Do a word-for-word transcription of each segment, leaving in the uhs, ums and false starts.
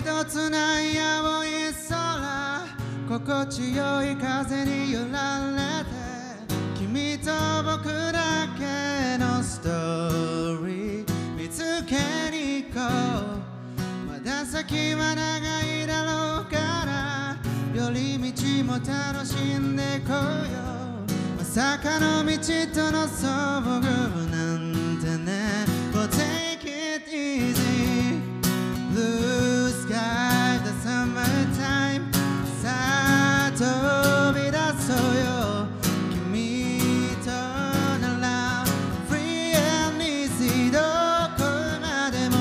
一つない青い空、心地よい風に揺られて、君と僕だけのストーリー見つけに行こう。まだ先は長いだろうから、寄り道も楽しんでこうよ。まさかの道との遭遇なんてね。Oh, take it easy, blue sky, the summertime. さあ飛び出そうよ、君となら free and easy、 どこまでも。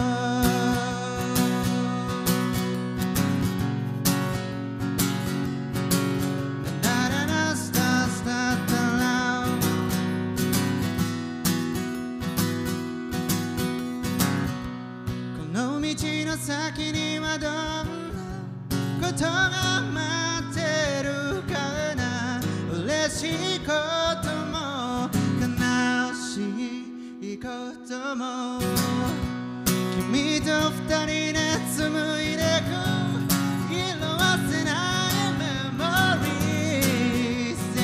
ラララスタスタタラウ、この道の先にはどんなことが待ってるかな。嬉しいことも悲しいことも、君と二人で紡いでく色あせないメモリーズ。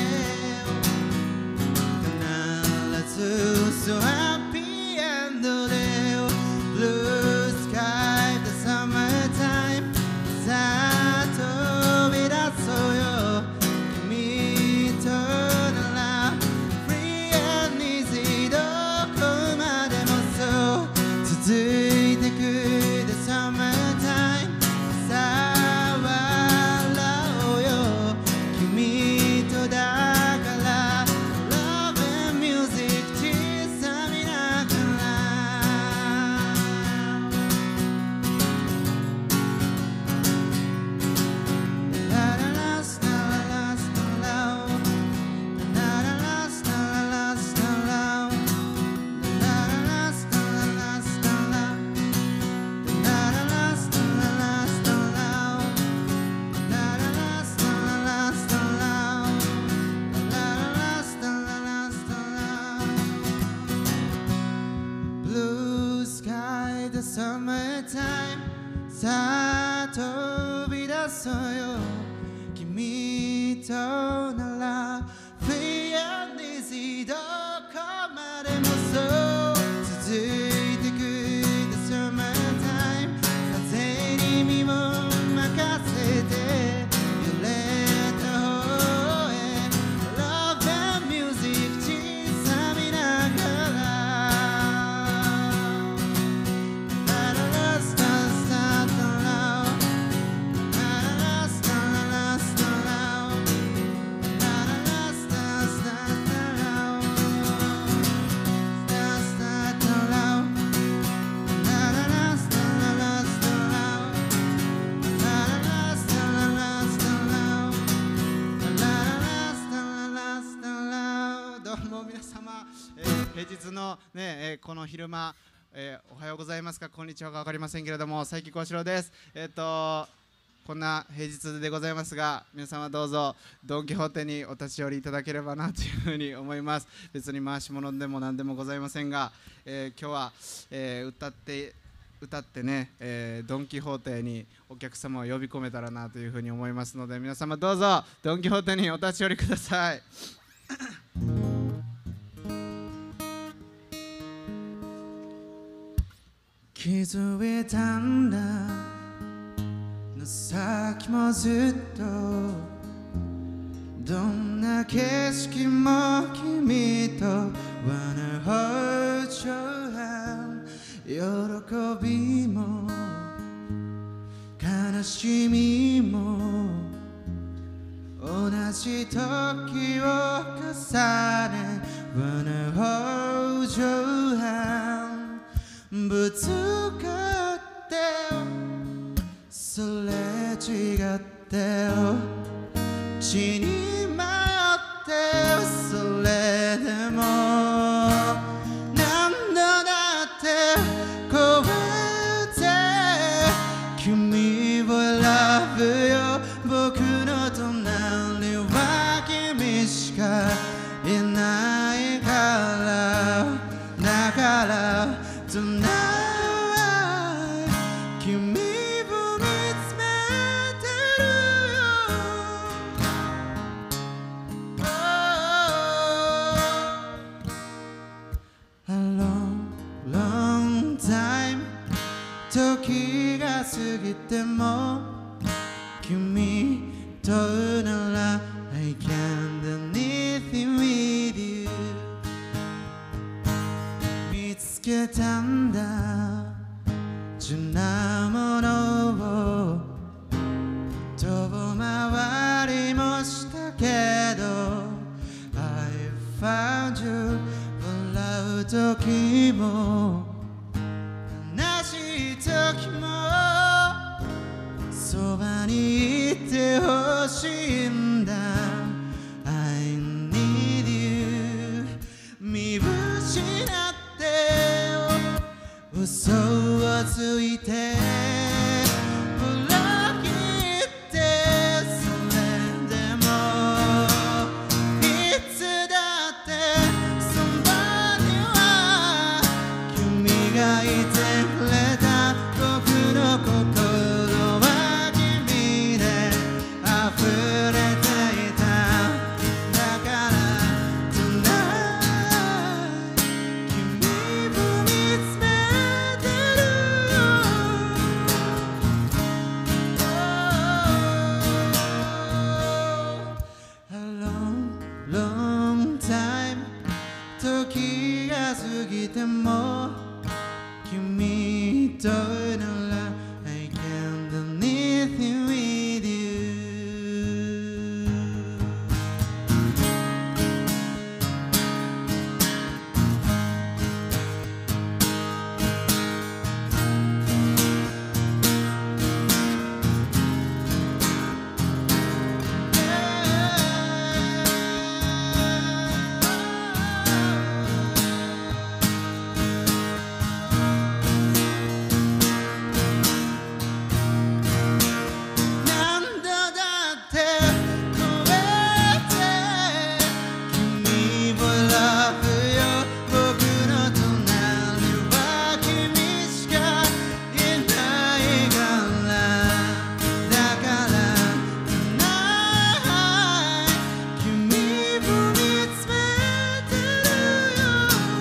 必ず So happy end で Blue sky, the summertime. さあ飛び出そうよ、君となら free and easy、 どこまでもそう続いてく the summertime。 さあ笑おうよ、君とだから love and music 小さみながら。Blue sky, the summertime。 さあ飛び出そうよ、君となら free and easy、 どこまでもそう続いてく the summertime。 風に身を任せて揺れた方へ love and music 小さみながら。ラララスタスタタラウ、ラララスタラスタラウ、ラララスタスタタラウ、スタスタタラウ、ラララスタララスタラウ、ラララスタララスタラウ、ラララスタララスタラウ。どうも皆様、えー平日のね、えーこの昼間、えーおはようございますか、こんにちはか分かりませんけれども、佐伯幸四郎です。えっ、とこんな平日でございますが、皆様どうぞドン・キホーテにお立ち寄りいただければなというふうに思います。別に回し物でも何でもございませんが、えー今日は、えー歌って歌ってね、えードン・キホーテにお客様を呼び込めたらなというふうに思いますので、皆様どうぞドン・キホーテにお立ち寄りください。気づいたんだ、さっきもずっとどんな景色も君と Wanna hold your hand。 喜びも悲しみも同じ時を重ね Wanna hold your hand。 ぶつかってすれ違って血に舞ってそれでも何度だってこうやって君を選ぶよ。僕の隣は君しかいないからだから Tonight 君を見ても君となら I can't do anything with you 見つけたんだ純なものを遠回りもしたけど I found you 笑う時も悲しい時もそばにいてほしいんだ I need you 見失って嘘をついて裏切ってそれでもいつだってそばには君がいてくれた僕の心は君で溢れていただから Tonight 君を見つめてる A long, long time 時が過ぎても君となら I can't do anything with you 何度だって超えて君を love よ僕の隣は君しかいないからだから Tonight 君を見つめてるよ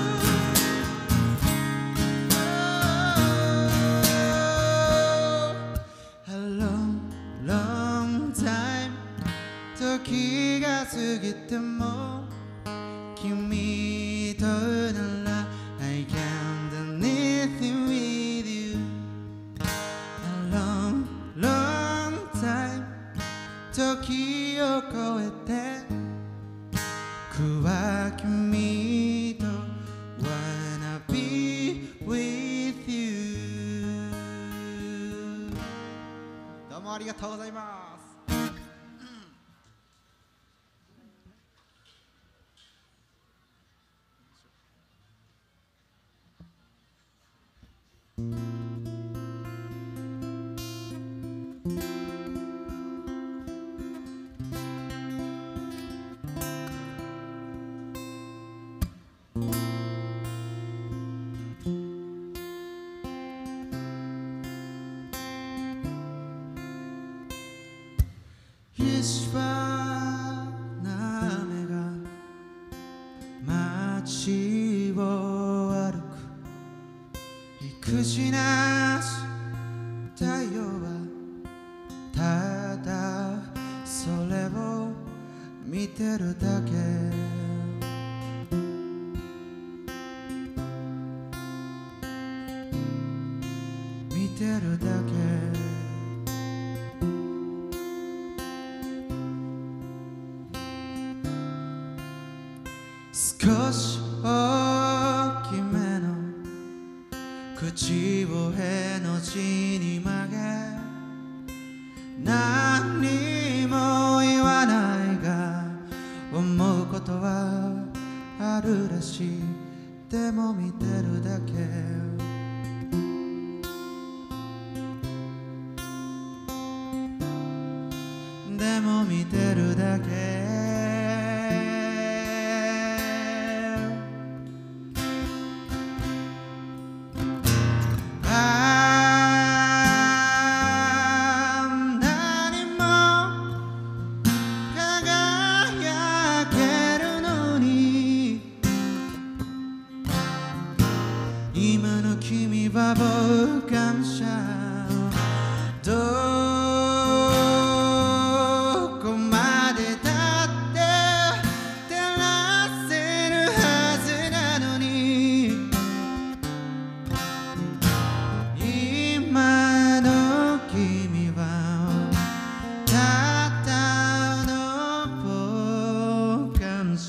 A long, long time 時が過ぎても君となら I can't do anything with you A long, long time 時を超えて僕は君と wanna be with you どうもありがとうございます。石場な雨が街を歩く育児なし太陽はただそれを見てるだけ見てるだけ少し大きめの口をへの字に曲げ何にも言わないが思うことはあるらしいでも見てるだけでも見てるだけ今の君は傍観者どこまでだって照らせるはずなのに今の君はただの傍観者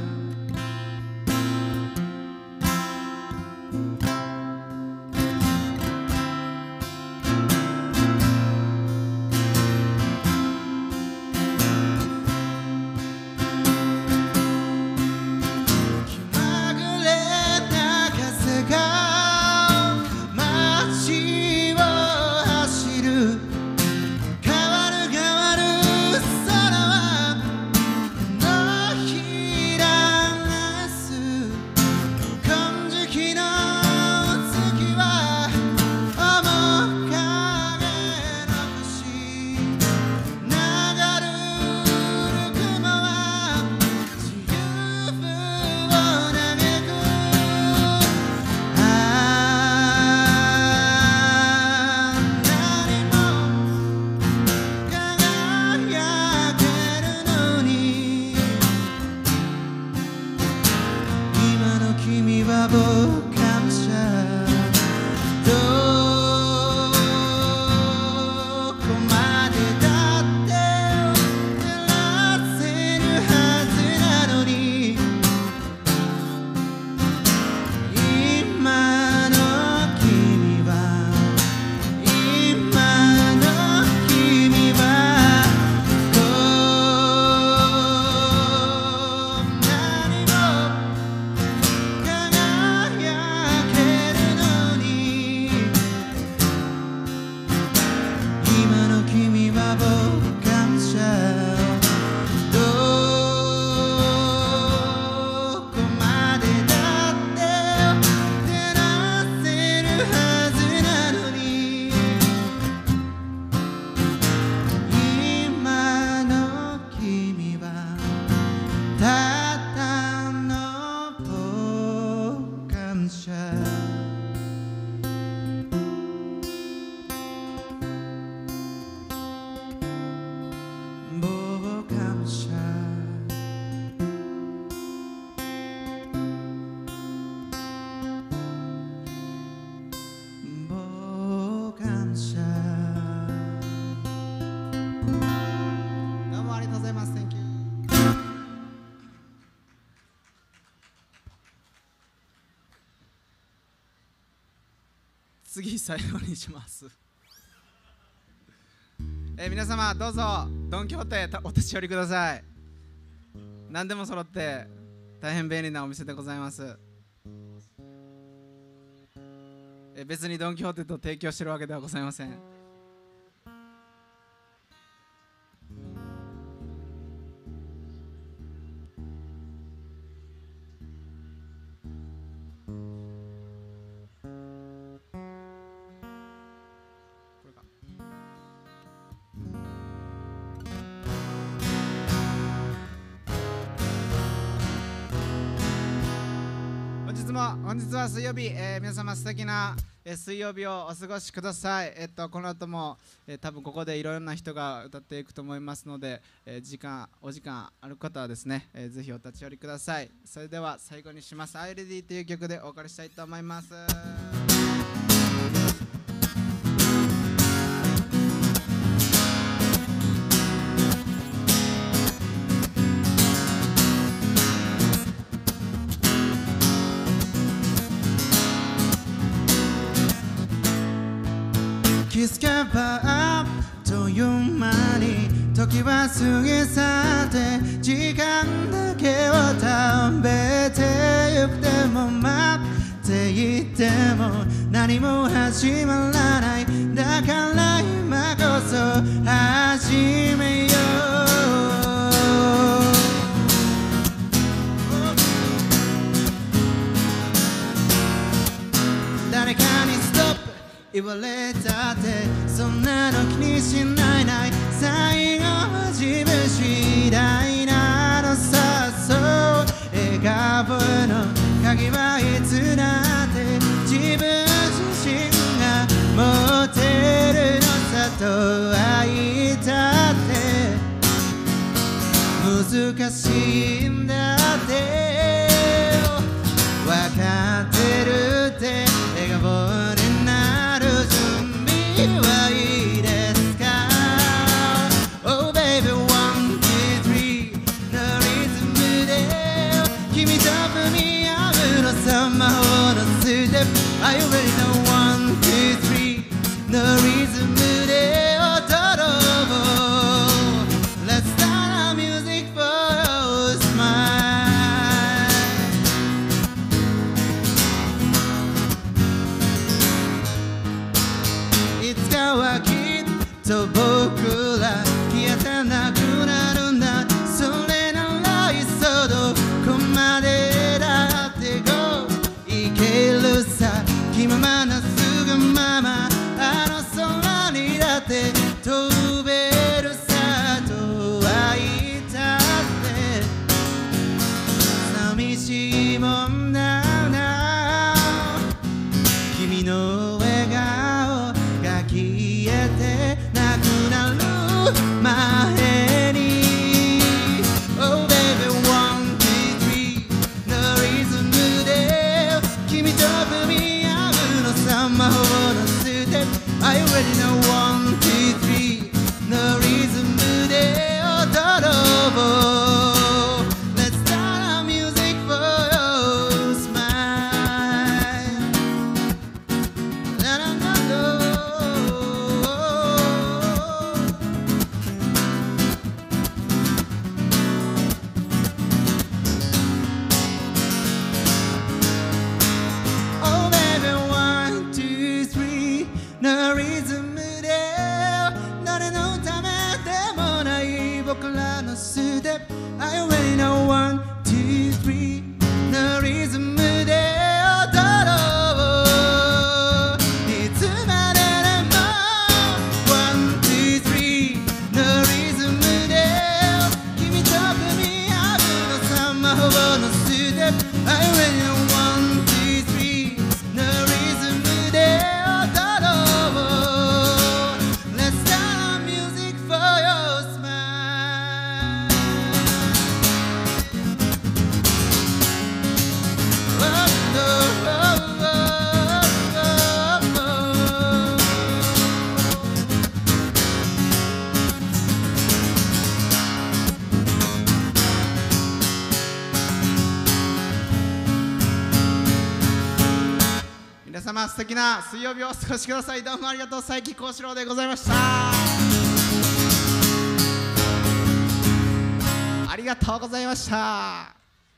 次最後にします。えー、皆様どうぞドン・キホーテお立ち寄りください。何でも揃って大変便利なお店でございます。えー、別にドン・キホーテと提供してるわけではございません。本日は水曜日、えー、皆様素敵な、えー、水曜日をお過ごしください。えっとこの後も、えー、多分ここでいろいろな人が歌っていくと思いますので、えー、時間お時間ある方はですね、えー、ぜひお立ち寄りください。それでは最後にします「アイレディ」という曲でお別れしたいと思います。気づけばあっという間に時は過ぎ去って時間だけを食べてゆく。でも待っていても何も始まらない。だから今こそ始めよう。誰かにストップ言われたってそんなの気にしないない。最後は自分次第なのさ。そう笑顔の鍵はいつだって自分自身が持てるのさ。と難しいんだって分かってるって笑顔になる準備はいいですか Oh baby one two three のリズムで君と踏み合うのさ魔法のステップ Are you ready now one two three のリズムで踊ろう Let's start our music for your smile いつかはきっと僕ら消えてなくなるんだそれならいっそどこまでだってこういけるさ気ままなすぐままあの空にだって飛べるさとは言ったって寂しいもんだな君の笑顔が消えてなくなる前に Oh baby one two three のリズムで君と踏み合うのさ魔法のステップ Are you ready now one two three のリズムで踊ろう Let's start our music for your smile Na na na na Oh baby one two three のリズムで誰のためでもない僕らのステップ Are you ready now one two three のリズムで踊ろういつまででも one two three のリズムで君と踏み合うのさ魔法のステップ Are you ready now one two three のリズムで踊ろう Let's start our music for your smile Oh, oh, oh, oh, oh, oh. 皆様素敵な水曜日をお過ごしください。どうもありがとう。佐伯幸四郎でございました。ありがとうございました。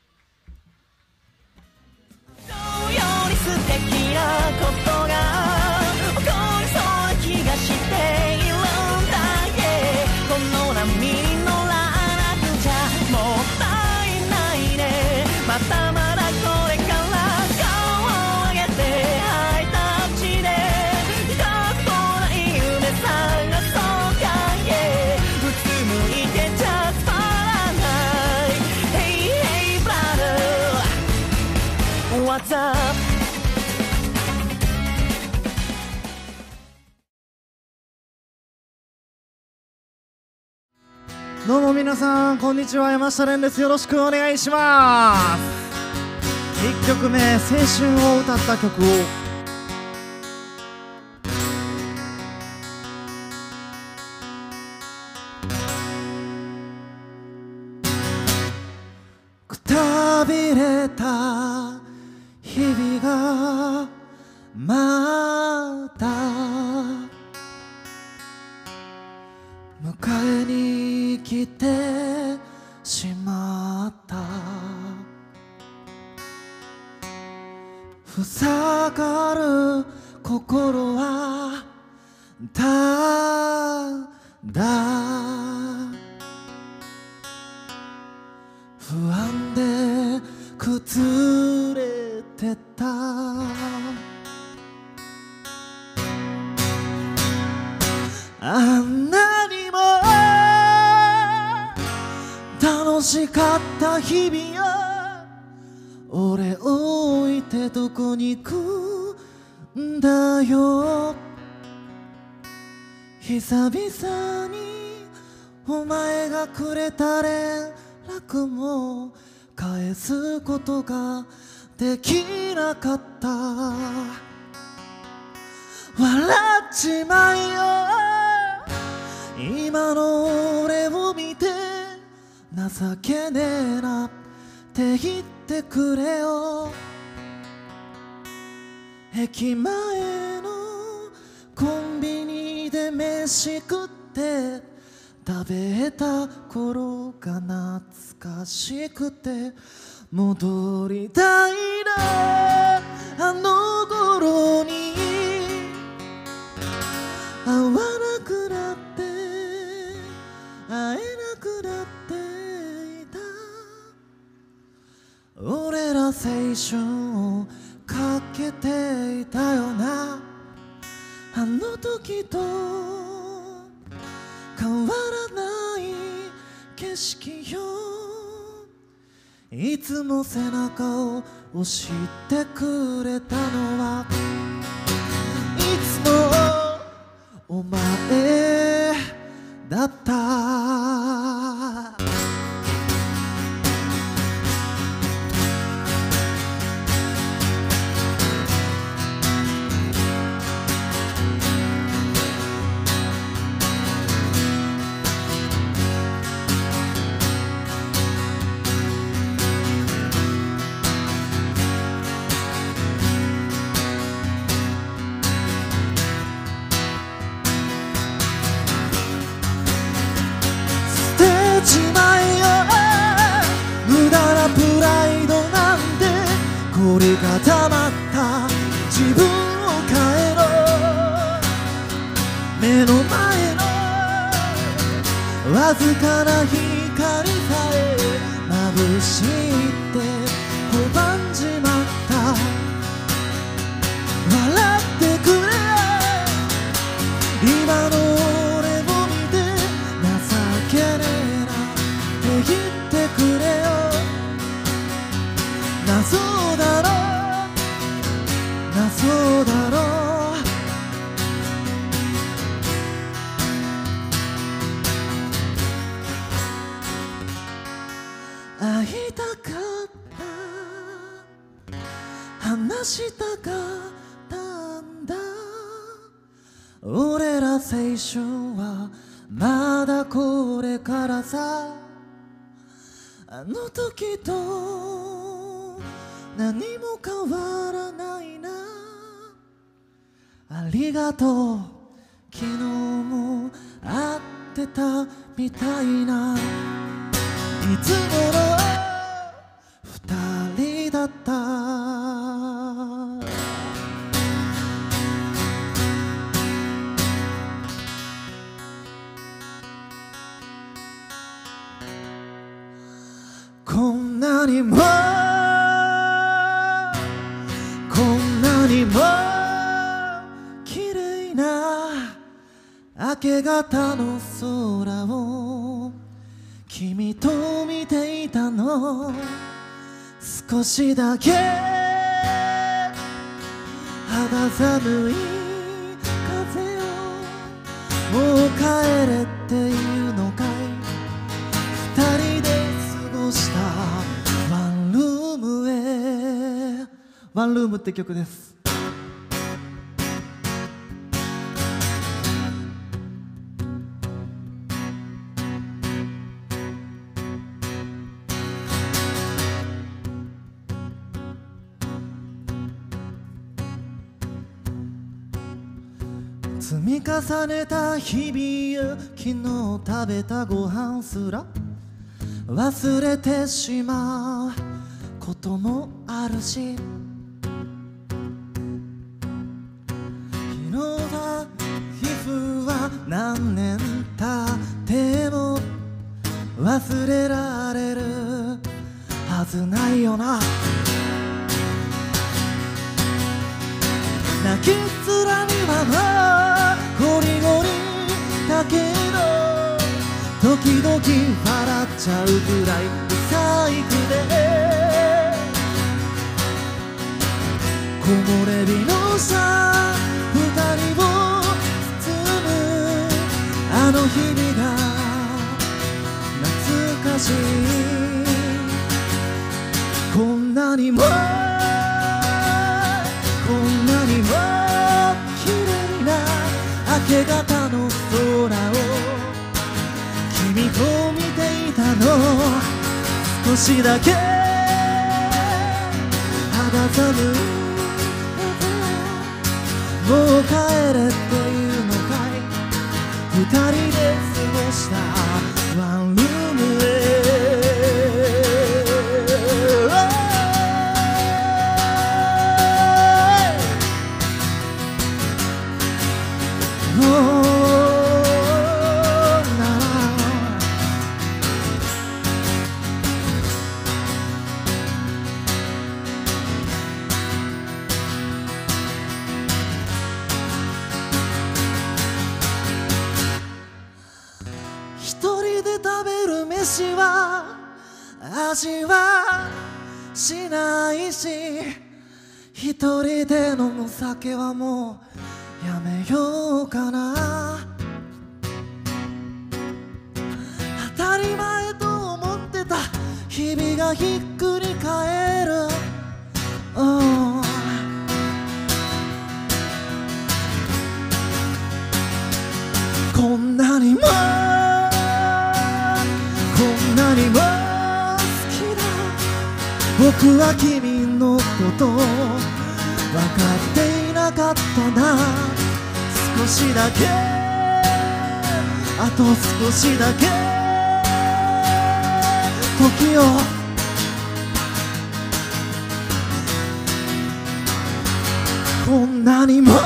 そうより素敵なことが起こりそうな気がしているんだ、yeah、この波に乗らなくちゃもったいないねまたまだこれから顔を上げてハイタッチで過去ない夢探そうか、yeah、うつむいてちゃつまらない Hey hey brother What's up? どうも皆さんこんにちは、山下蓮です。よろしくお願いします。いっきょくめ青春を歌った曲をくたびれた日々がまた迎えに来てしまった。塞がる心はただ不安で崩れてた。あんなにも楽しかった日々や俺置いてどこに行くんだよ。久々にお前がくれた連楽も返すことができなかった。笑っちまいよ今の俺を見て、情けねえなって言ってくれよ。駅前のコンビニで飯食って食べた頃が懐かしくて、戻りたいなあの頃に。会わなくなって会えなくなっていた。俺ら青春をかけていたよな。あの時と変わらない景色よ。いつも背中を押してくれたのはいつもお前だった。ちまえよ無駄なプライドなんて、これがたまった自分を変えろ。目の前のわずかな光さえ眩しいって拒んじまった。笑ってくれ今の俺を見て、情けねえ言ってくれよ。謎だろ謎だろ。会いたかった話したかったんだ。俺ら青春はまだこれからさ。あの時と何も変わらないな。ありがとう昨日も会ってたみたいな。いつもの二人だった。こんなにもこんなにも綺麗な明け方の空を君と見ていたの。少しだけ肌寒い風よ。もう帰れっていうのかい。二人でしたワンルームへ。ワンルームって曲です。積み重ねた日々よ。昨日食べたご飯すら忘れてしまうこともあるし、昨日は皮膚は何年経っても忘れられるはずないよな。泣きっ面にはゴリゴリだけど、時々笑っちゃうぐらい不細工で、木漏れ日のさ二人を包むあの日々が懐かしいこんなにもこんなにも綺麗な明け方の空を君と見ていたの少しだけ肌寒いもう帰れっていうのかい二人で過ごしたワンルームへ飯は味はしないし一人で飲む酒はもうやめようかな当たり前と思ってた日々がひっくり返る、oh、こんなにもこんなにも好きだ僕は君のこと分かっていなかったな少しだけあと少しだけ時をこんなにも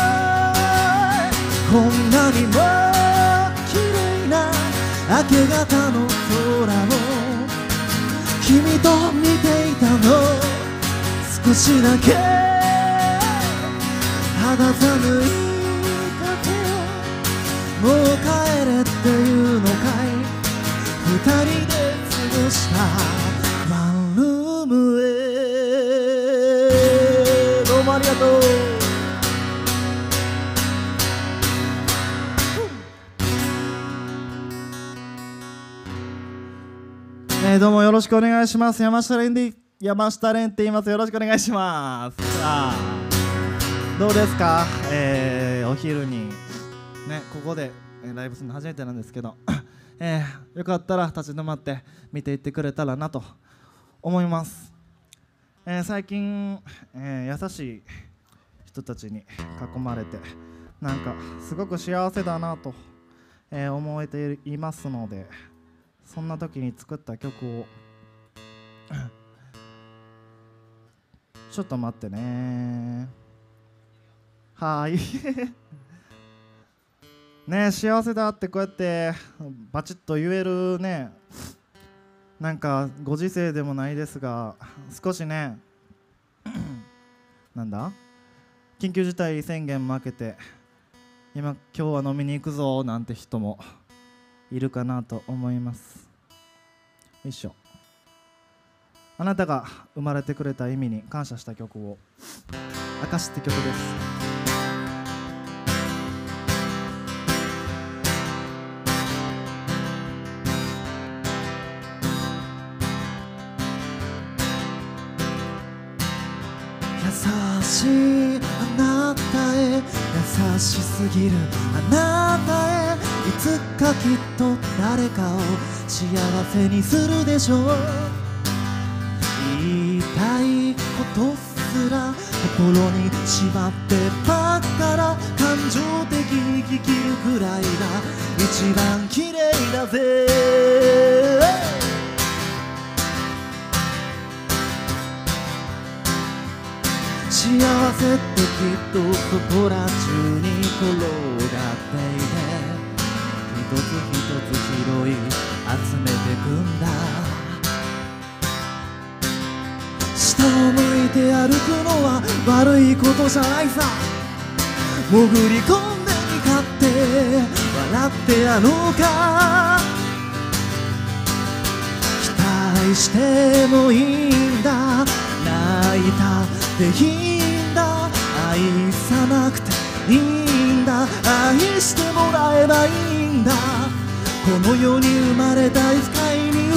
こんなにも綺麗な明け方の空を君と見ていたの少しだけ肌寒い風をもう帰れっていうのかい二人で過ごしたワンルームへどうもありがとうえー、どうもよろしくお願いします。山下蓮で山下蓮って言います。よろしくお願いします。さあどうですか、えー、お昼にねここで、えー、ライブするの初めてなんですけど、えー、よかったら立ち止まって見ていってくれたらなと思います。えー、最近、えー、優しい人たちに囲まれてなんかすごく幸せだなと、えー、思えていますので。そんな時に作った曲をちょっと待ってねはーいねえ幸せだってこうやってバチッと言えるねなんかご時世でもないですが少しねなんだ緊急事態宣言負けて今今日は飲みに行くぞなんて人もいるかなと思います。よいしょ。あなたが生まれてくれた意味に感謝した曲を「証」って曲です。優しいあなたへ優しすぎるあなたへいつかきっと誰かを幸せにするでしょう言いたいことすら心にしまってばっから感情的に生きるくらいが一番綺麗だぜ幸せってきっとそこら中に転がっていて一つ一つ拾い集めてくんだ下を向いて歩くのは悪いことじゃないさ潜り込んでみかって笑ってやろうか期待してもいいんだ泣いたっていいんだ愛さなくていいんだ愛してもらえばいいんだこの世に生まれたい不快に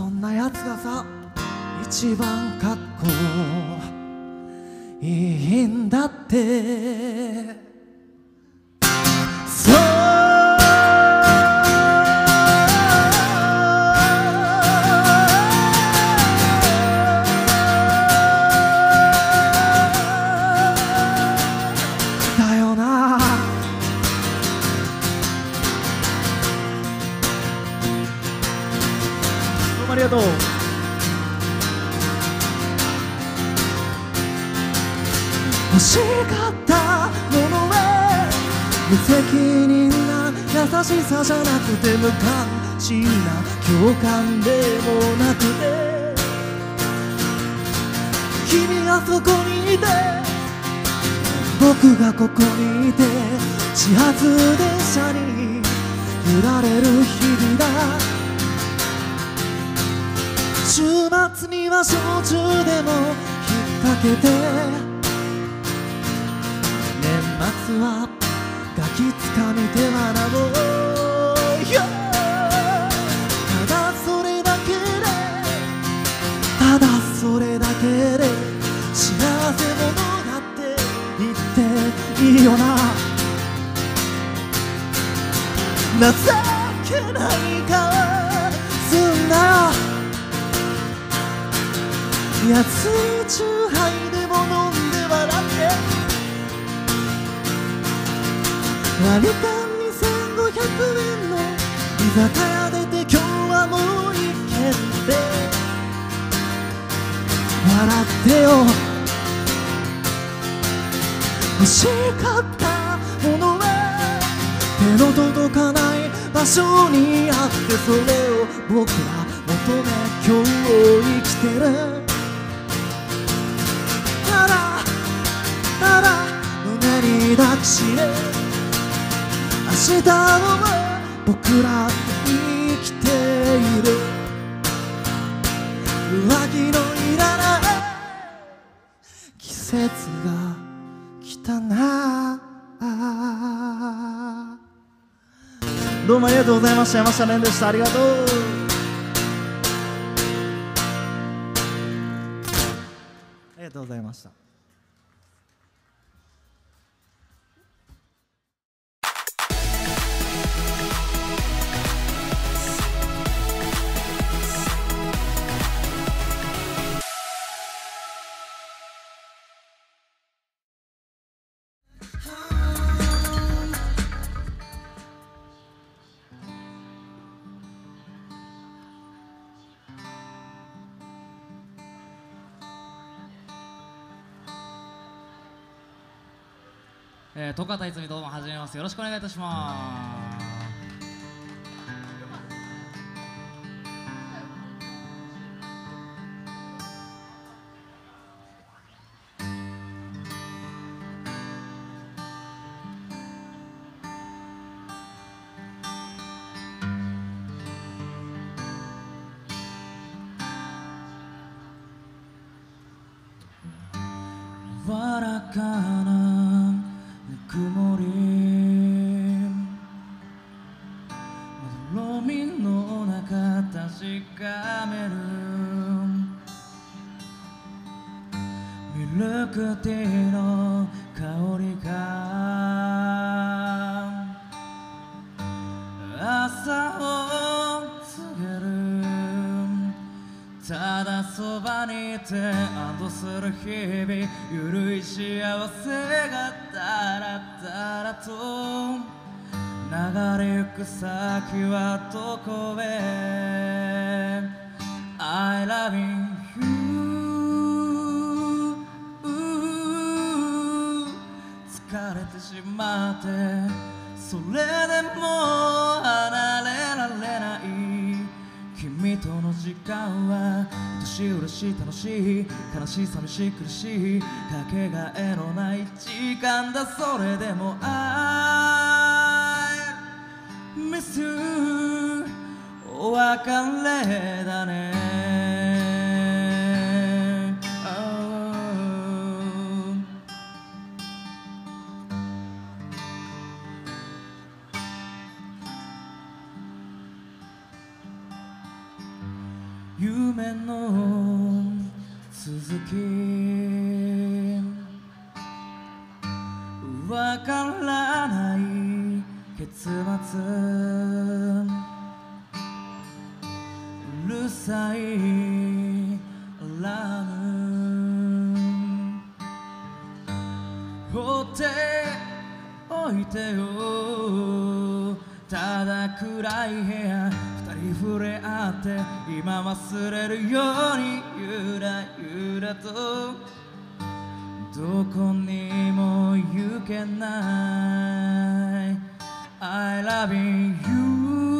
そんなやつがさ一番かっこいいんだって。そうだよな。どうもありがとう。欲しかったものは無責任な優しさじゃなくて無関心な共感でもなくて、君がそこにいて僕がここにいて、始発電車に揺られる日々だ。週末には焼酎でも引っ掛けて、年末はガキつかみ手はなもう、yeah! ただそれだけでただそれだけで幸せ者だって言っていいよな。情けない顔すんなよ。安いチューハイでも飲んで笑って、割り勘にせんごひゃくえんの居酒屋出て今日はもういいけって笑ってよ。欲しかったものは手の届かない場所にあって、それを僕ら求め今日を生きてる。ただただ胸に抱きしめ、明日を僕ら生きている。上着のいらない季節が来たな。どうもありがとうございました。山下蓮でした。ありがとう。ありがとうございました。 えー、戸方泉どうも始めます。よろしくお願いいたします。わらかなぬくもり、まどろみの中確かめるミルクティーの香りが朝を告げる。ただそばにいて安堵する日々、ゆるい幸せがだらだらと流れゆく先はどこへ I love you 疲れてしまってそれでも離れられない、君との時間は愛しい嬉しい楽しい悲しい寂しい苦しいかけがえのない時間だ。それでも I miss you お別れだね。 夢の続きわからない結末うるさいアラーム放っておいてよただ暗い部屋二人触れ合って今忘れるようにゆらゆらとどこにも行けない I love you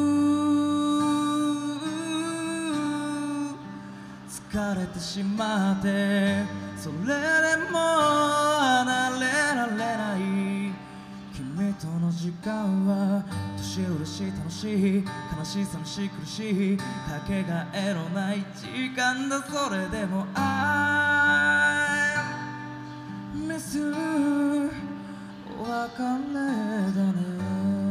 疲れてしまってそれでも離れられない君との時間は年嬉しい楽しい悲しい寂しい苦しいかけがえのない時間だそれでも I miss you お別れだね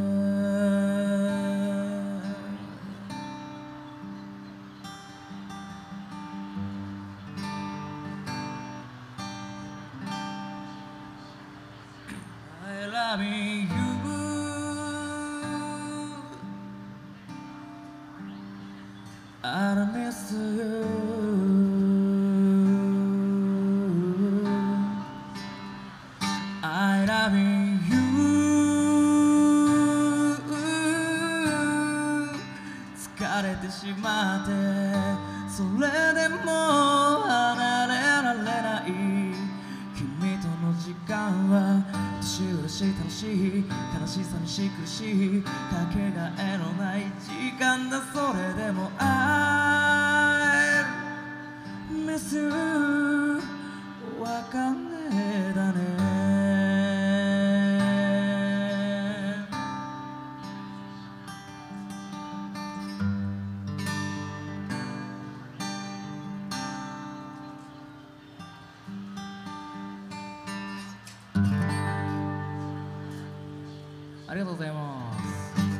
I love you I miss you I love you 疲れてしまってそれでも離れられない君との時間は年嬉しい楽しい悲しい寂しい苦しいかけがえのない時間だそれでも I miss you お別れだねありがとうございます。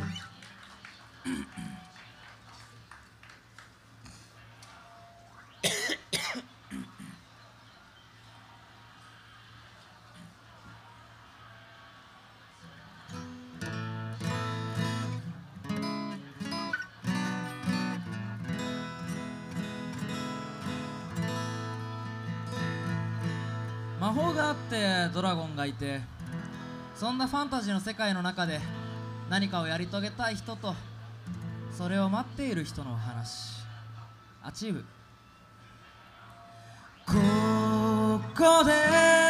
魔法があってドラゴンがいてそんなファンタジーの世界の中で何かをやり遂げたい人とそれを待っている人の話アチーブここで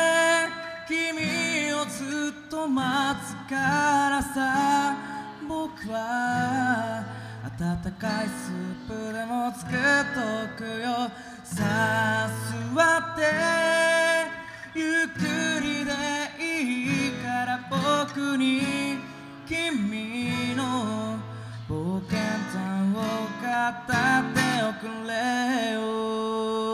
君をずっと待つからさ僕は温かいスープでも作っとくよさあ座ってゆっくりでいいから僕に君の冒険談を語っておくれよ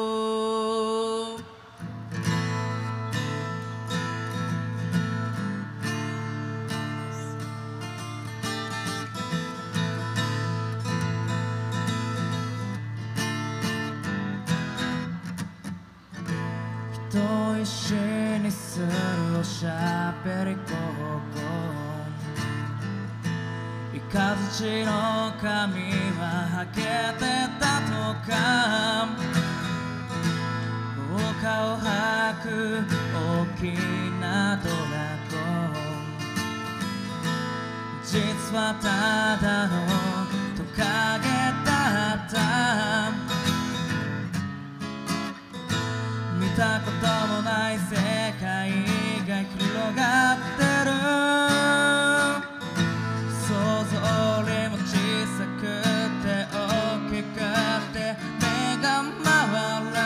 と一緒にするおしゃべりごっこ雷の髪ははけてたとか豪華を吐く大きなドラゴン実はただのトカゲだった見たこともない世界が広がってる想像よりも小さくて大きくて目が回る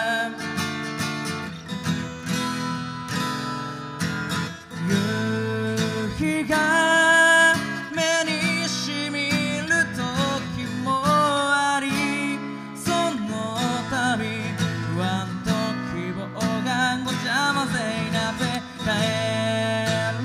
夕日が目にしみる時もありその度不安と希望がごちゃ混ぜになって帰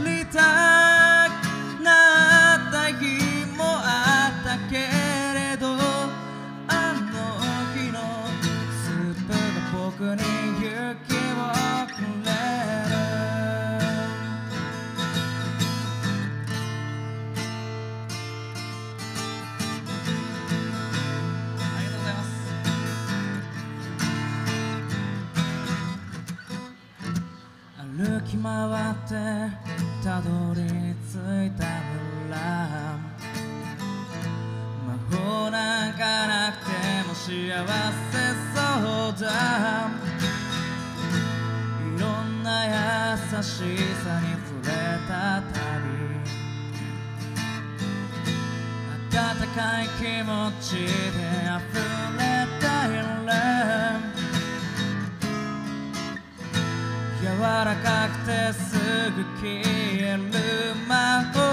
たどり着いた村、魔法なんかなくても幸せそうだ。いろんな優しさに触れた旅、温かい気持ちで溢れた夜、柔らかくてすぐ消える魔法、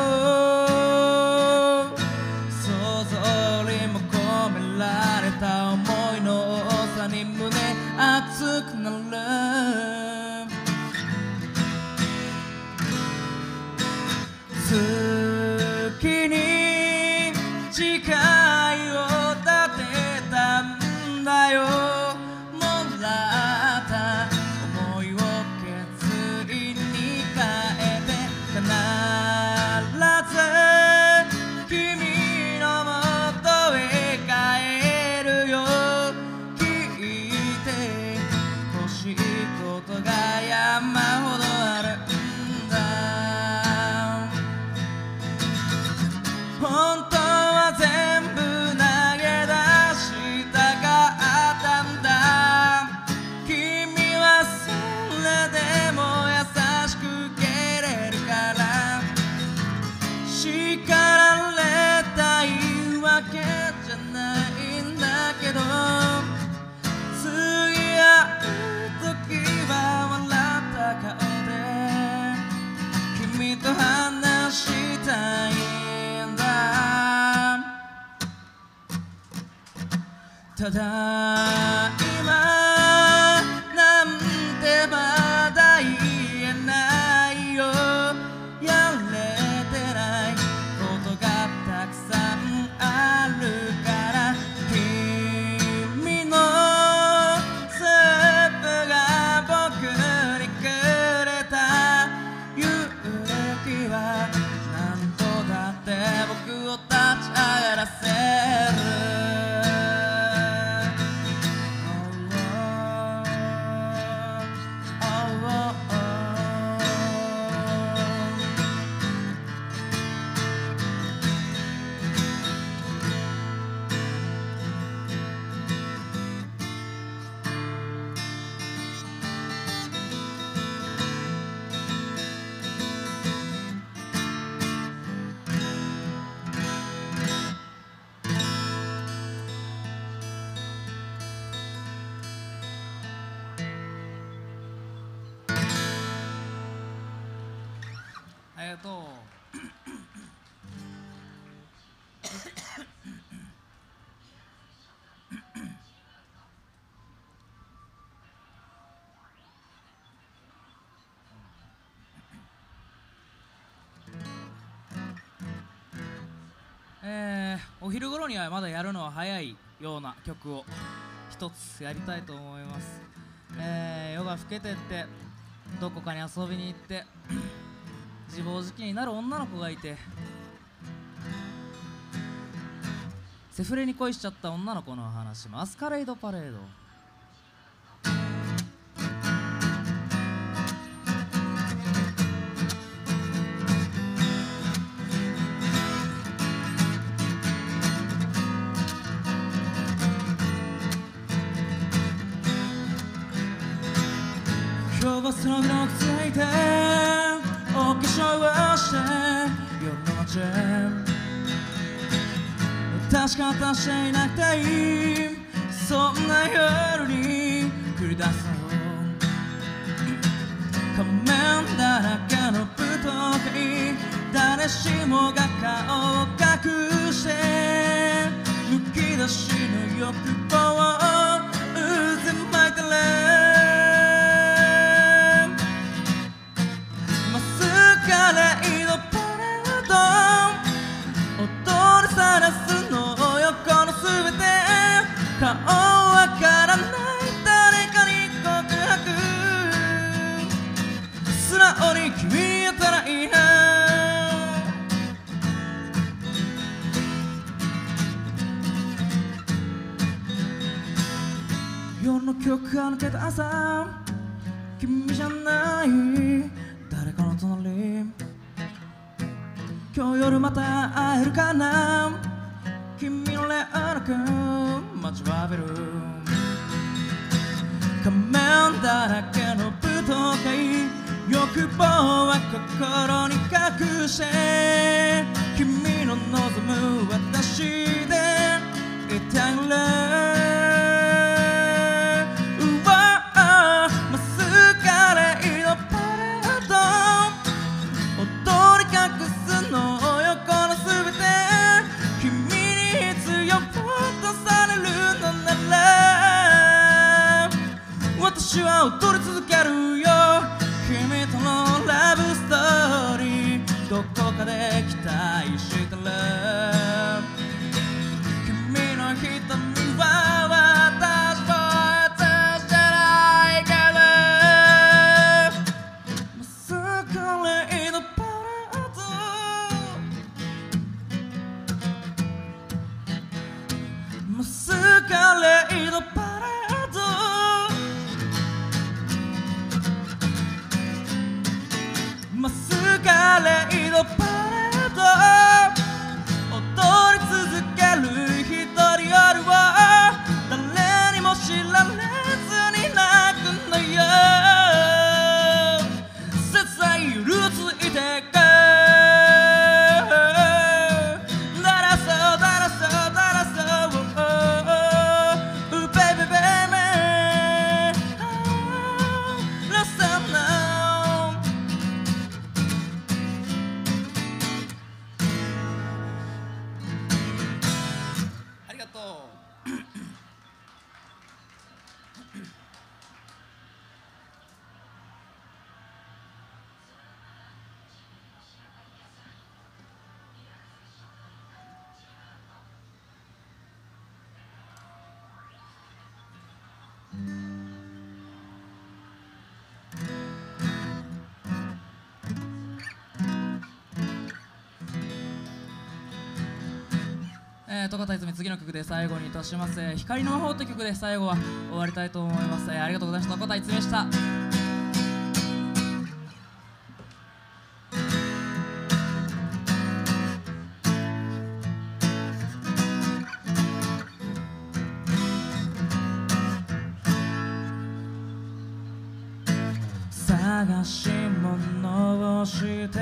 想像にも込められた思いの多さに胸熱くなる。月に誓いを立てたんだよ、もらった思いを決意に変えて必ず君のもとへ帰るよ。聞いて欲しいことが山ほどあるんだ。本当は全部投げ出したかったんだ。君はそれでも優しく蹴れるから、叱られたいわけじゃないんだけど、次会う時は笑った顔で君と話したい。ただいまなんてまだ言えないよ。やれてないことがたくさんあるから、君のスープが僕にくれた勇気は何度だって僕を立ち上がらせる。ありがとう。えー、お昼頃にはまだやるのは早いような曲を一つやりたいと思います。えー、夜が更けてってどこかに遊びに行って自暴自棄になる女の子がいて、セフレに恋しちゃった女の子の話、マスカレードパレード。今日はそのぐらいついてお化粧をして夜の街、確か渡していなくていいそんな夜に繰り出す仮面だらけの舞踏会、誰しもが顔を隠してむき出しの欲望を渦巻いてる。カレードパレード踊りさらすの横のすべて、顔わからない誰かに告白、素直に君にやったらいいな。夜の曲が抜けた朝、君じゃない誰かの隣今日夜また会えるかな、君の連絡待ちわびる。仮面だらけの舞踏会、欲望は心に隠して、君の望む私でいたいれ。うわマスカレードパレード、踊り隠すのよこのすべて、君に必要とされるのなら、私は踊り続けるよ。君とのラブストーリー、どこかで期待してる。君の瞳は私を映してないけど、マスカレードパレード、マスカレードパレード、マスカレードパレード、踊り続ける一人夜を誰にも知られずに泣くのよ。切ないルーツいてく、だらそうだらそうだらそう、ベイベイベイベイ、ラストナウ。ありがとう。えー、戸方泉、次の曲で最後にいたします、えー、光の魔法という曲で最後は終わりたいと思います、えー、ありがとうございました。戸方泉でした。探し物をして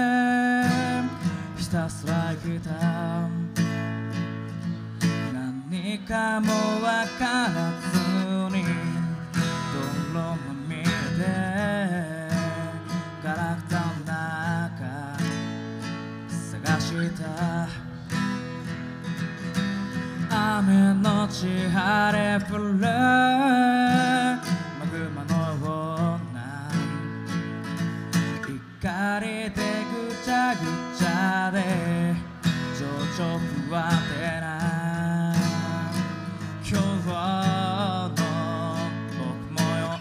ひたすら生きた、何かもわからずに泥まみれでガラクタの中探した。雨のち晴れ降るマグマのような怒りでぐちゃぐちゃで情緒不安定な今日の僕もよ、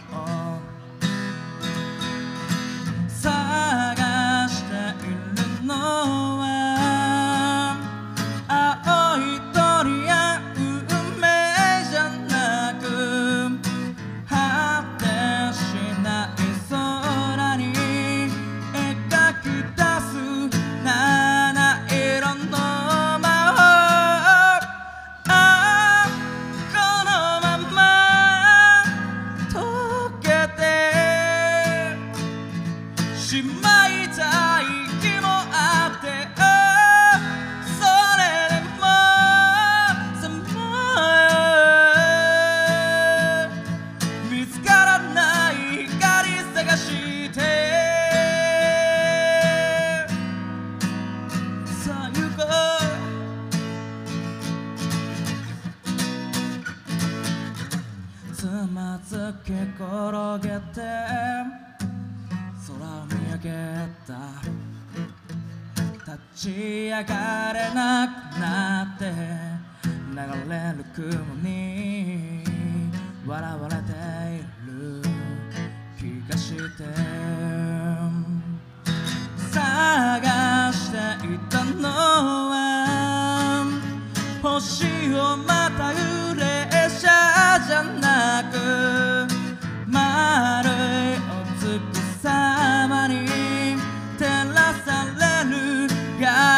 探しているのは青い鳥や運命じゃなく果てしない空に描き出す七色の魔法。ああこのまま溶けてしまいたい日もあって、それでもさま見つからない光探してさあ行こう。つまずき転げて空を見上げた、立ち上がれなくなって流れる雲に笑われている気がして、探していたのは星をまたぐ列車じゃなく丸いお月様に照らされる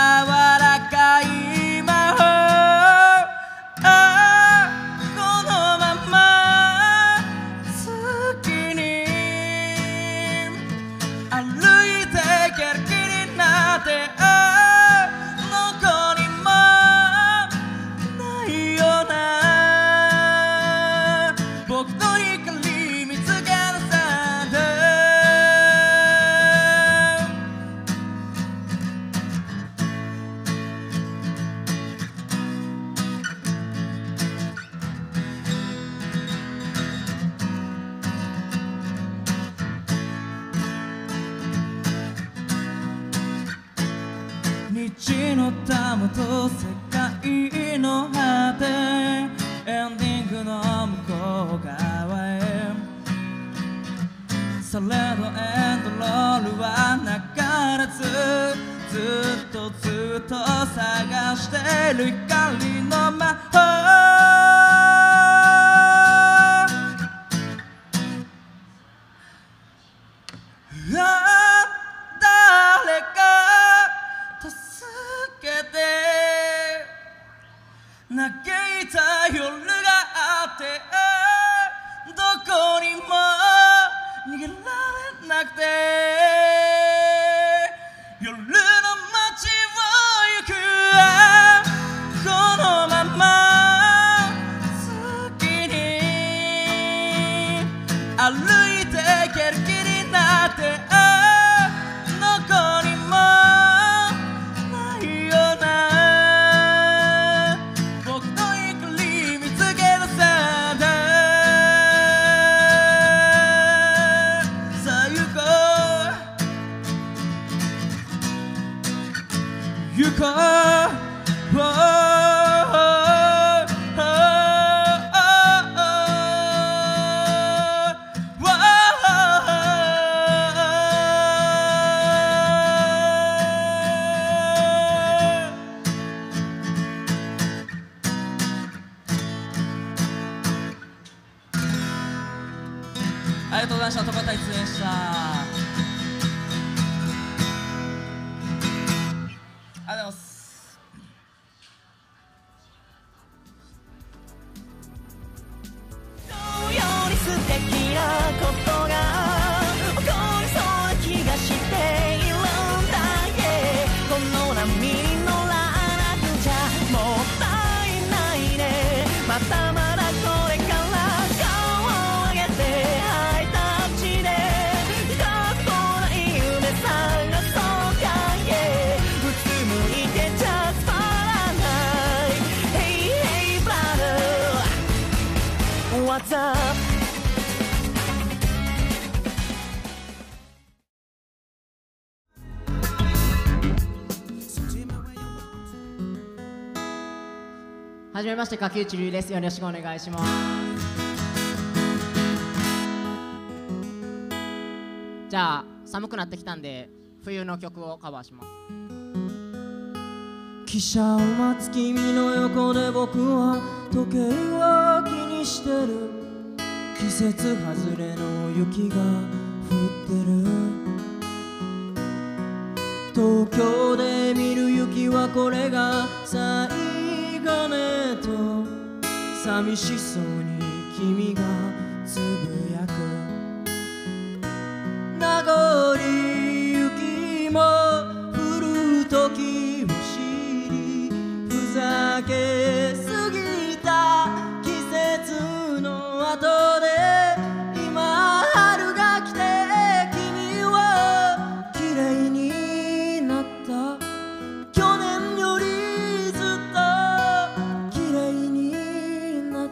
道の玉と世界の果て、エンディングの向こう側へ。されどエンドロールは流れず、ずっとずっと探してる光の魔法。誰か助けて、嘆いた夜があって、どこにも逃げられなくて、夜の街を行く、このまま好きに歩いていける気になって、どこにもないような僕の光見つけ出さだ。さあ行こう行こう。ありがとうございました。トカタイツでした。ありがとうございます。 より素敵なことが起こりそうな気がしているんだ、yeah、この波に乗らなくちゃもったいないね。まだまだこれから顔を上げてハイタッチで過去ない夢探そうか、yeah、うつむいてちゃつまらない Hey hey brother What's up。 はじめまして、柿内瑠衣です。よろしくお願いします。じゃあ寒くなってきたんで冬の曲をカバーします。 汽車を待つ君の横で僕は時計を気にしてる。季節外れの雪が降ってる。東京で見る雪はこれが最後ねと寂しそうに君がつぶやく。名残雪も降る時を知り、ふざけすぎた季節の後で今春が来て君は綺麗になった。去年よりずっと綺麗になった。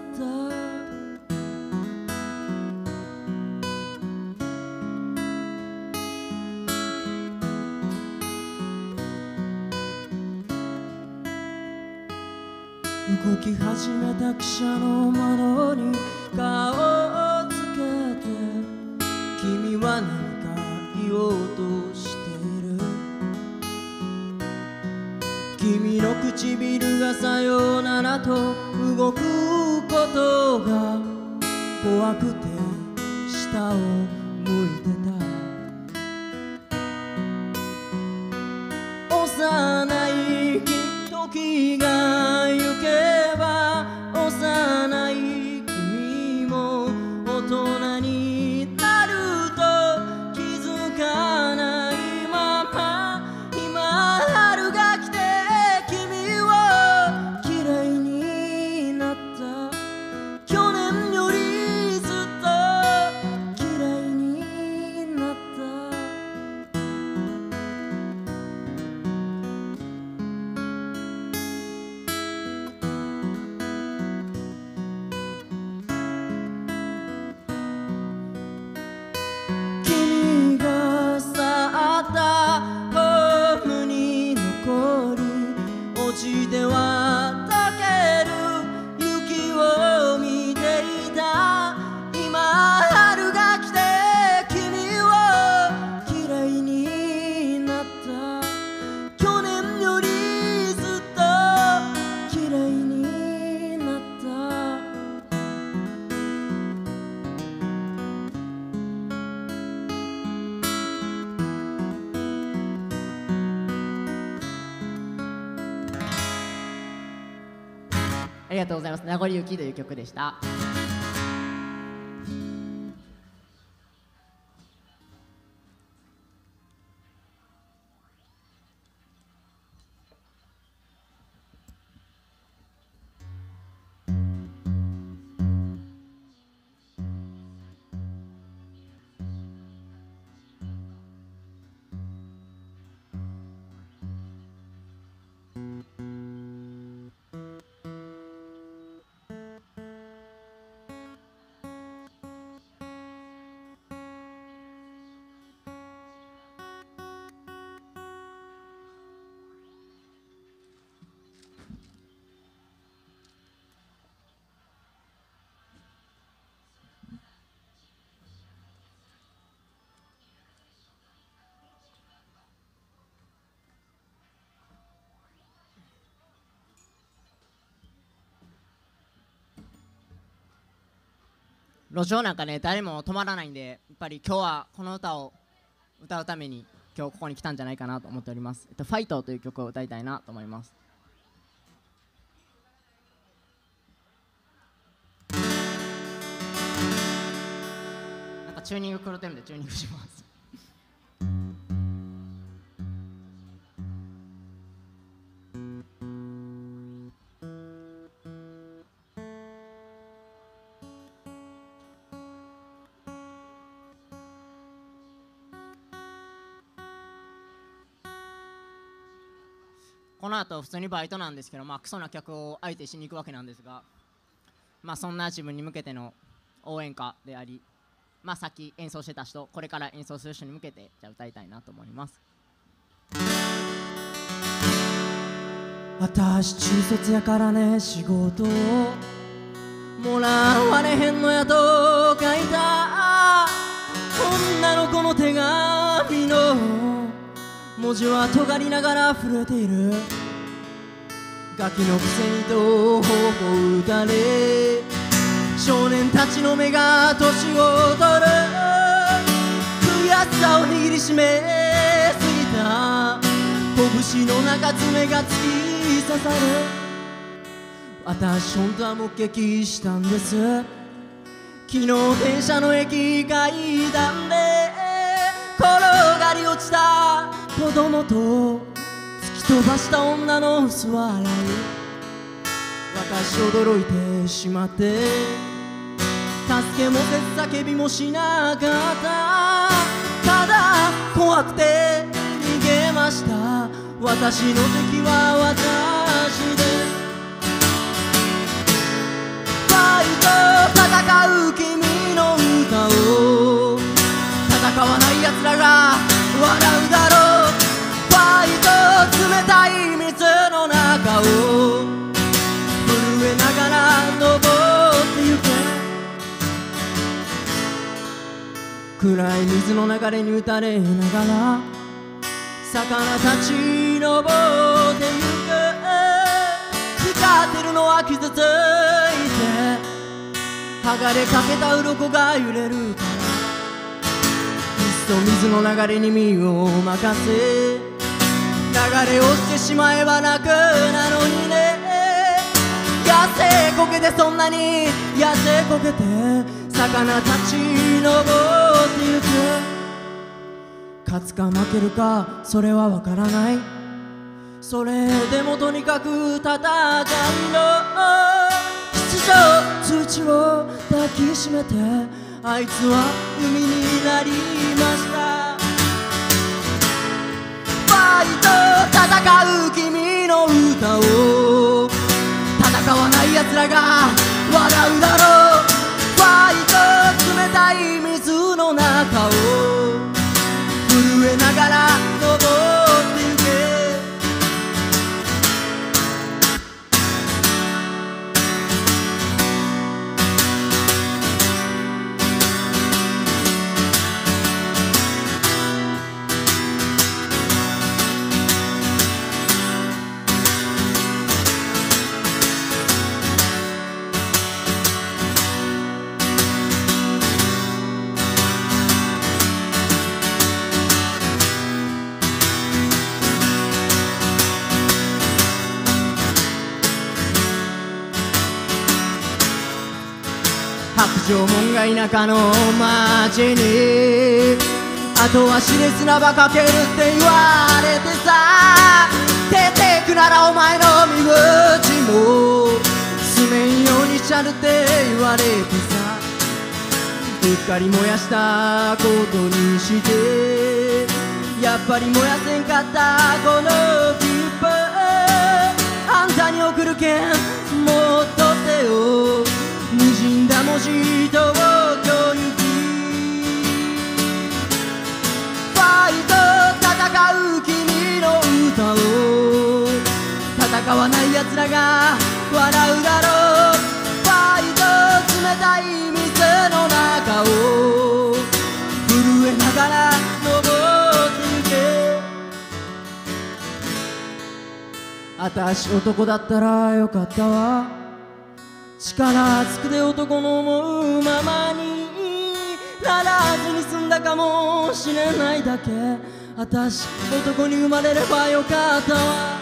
動き始めた汽車の窓に顔をつけて、君は何か言おうとしている。君の唇がさようならと動くことが怖くて下を向いてた。幼い時が行けば幼い君も大人になると気づかないまま、今春が来て君は綺麗になった。去年よりずっと綺麗になった。 ありがとうございます。名残雪という曲でした。路上なんかね誰も止まらないんで、やっぱり今日はこの歌を歌うために今日ここに来たんじゃないかなと思っております。えっと、ファイトという曲を歌いたいなと思います。なんかチューニング狂ってるんでチューニングします。この後普通にバイトなんですけど、まあクソな客を相手しに行くわけなんですが、まあそんな自分に向けての応援歌であり、まあさっき演奏してた人、これから演奏する人に向けてじゃあ歌いたいなと思います。 私中卒やからね、仕事をもらわれへんのやと書いた女の子の手紙の文字は尖りながら震えている。ガキのくせにと頬を打たれ、少年たちの目が年を取る。悔しさを握りしめすぎた拳の中爪が突き刺さる。私本当は目撃したんです。昨日電車の駅階段で転がり落ちた子供と突き飛ばした女の薄笑い。私驚いてしまって助けもせず叫びもしなかった。ただ怖くて逃げました。私の敵は私です。ファイト戦う君の歌を戦わない奴らが笑うだろう。ファイト冷たい水の中を震えながら登ってゆけ。暗い水の流れに打たれながら魚たち登ってゆく。光ってるのは傷ついて剥がれかけた鱗が揺れるから。いっそ水の流れに身を任せ、流れ落ちてしまえば楽なのにね。痩せこけてそんなに痩せこけて魚たち登ってゆく。勝つか負けるかそれは分からない。それでもとにかく戦いの出場通知を抱きしめて、あいつは海になりました。ファイト戦う君の歌を戦わない奴らが笑うだろう。ファイト冷たい水の中を震えながら登ってゆけ。 縄文が田舎の町にあとは熾烈なバカけるって言われてさ出てくならお前の身内も住めんようにしちゃるって言われてさうっかり燃やしたことにしてやっぱり燃やせんかったこの切符あんたに送るけんもっと手を滲んだ文字と今日行きファイト戦う君の歌を戦わない奴らが笑うだろうファイト冷たい水の中を震えながら登ってゆけあたし男だったらよかったわ力ずくで男の思うままにならずに済んだかもしれないだけあたし男に生まれればよかったわ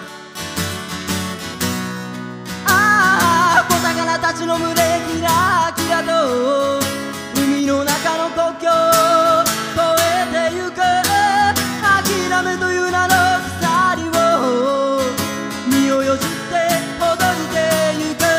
ああ小魚たちの群れキラキラと海の中の国境を越えてゆく諦めという名の鎖を身をよじってほどいてゆく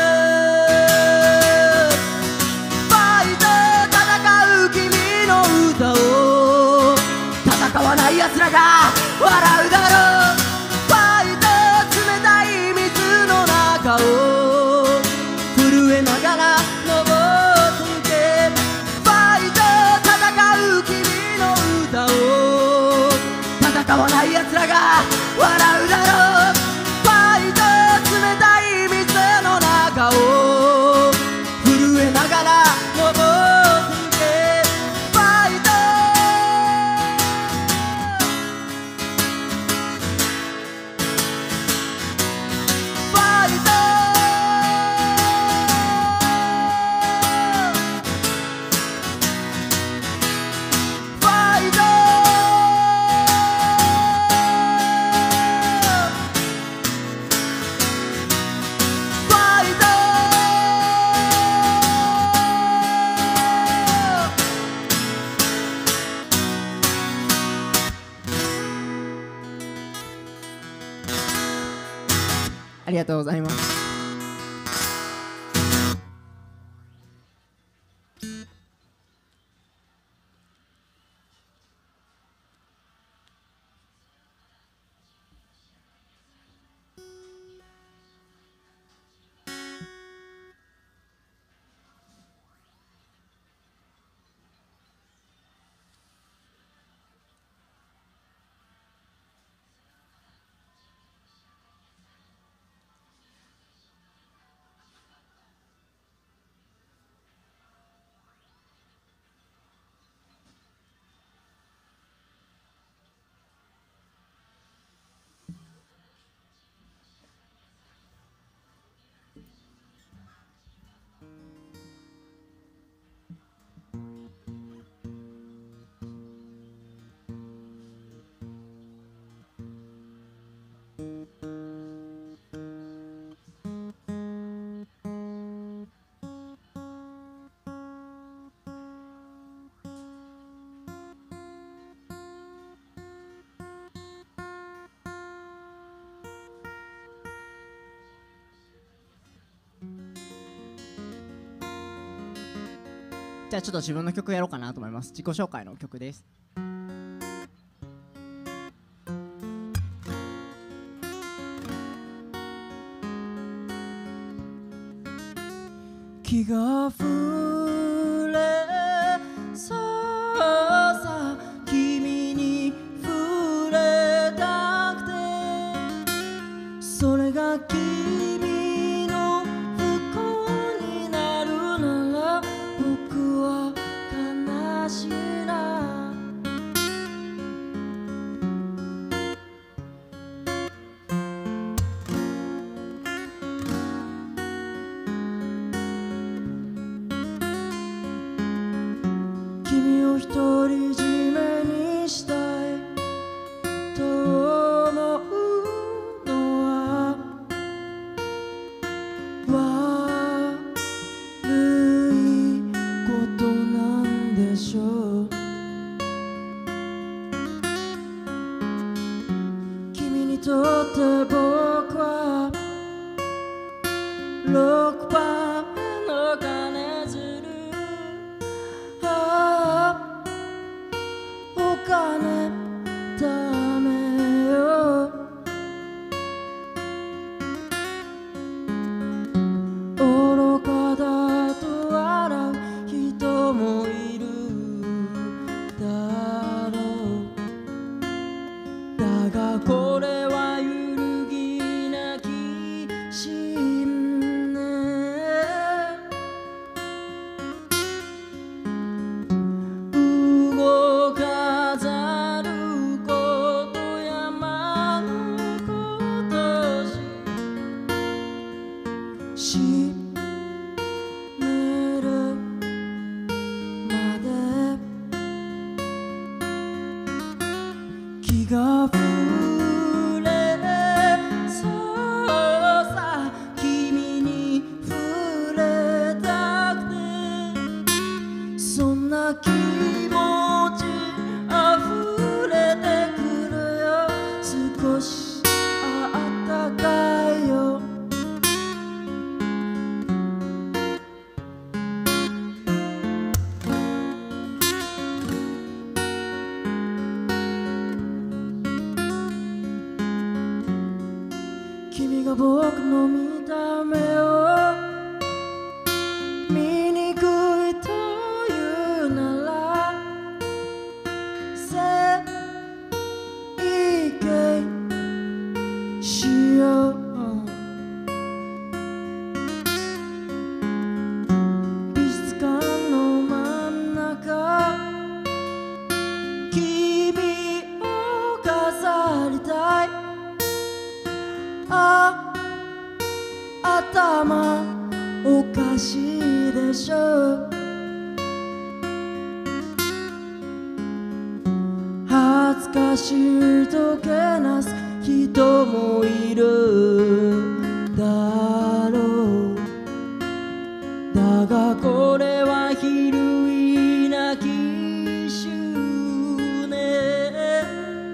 ファイト戦う君の歌を戦わない奴らが笑うだろうファイト冷たい水の中を震えながら登ってゆけファイト戦う君の歌を戦わない奴らが笑うだろうファイト冷たい水の中を震えながら登ってゆけファイトファイトファイトファイトありがとうございます。じゃあちょっと自分の曲やろうかなと思います。自己紹介の曲です。気が触れそうさ君に触れたくてそれが君の不幸になるなら僕は悲しいな君を独り占めにしたいと思うのは悪いこで僕はろくばんめの金づる。ああお金ダメよ。愚かだと笑う人もいるだろう。だがこれは揺るぎなき信念。動かざること山のことし死ぬるまで気が触れそうさ。君に触れたくてそんな気持ち溢れてくるよ。少しあったかいよ。君が僕の見た目を醜いというなら整形しよう。美術館の真ん中君を飾りたい。あ、頭おかしいでしょ。恥ずかしいとけなす人もいるだろう。だがこれは比類なき執念。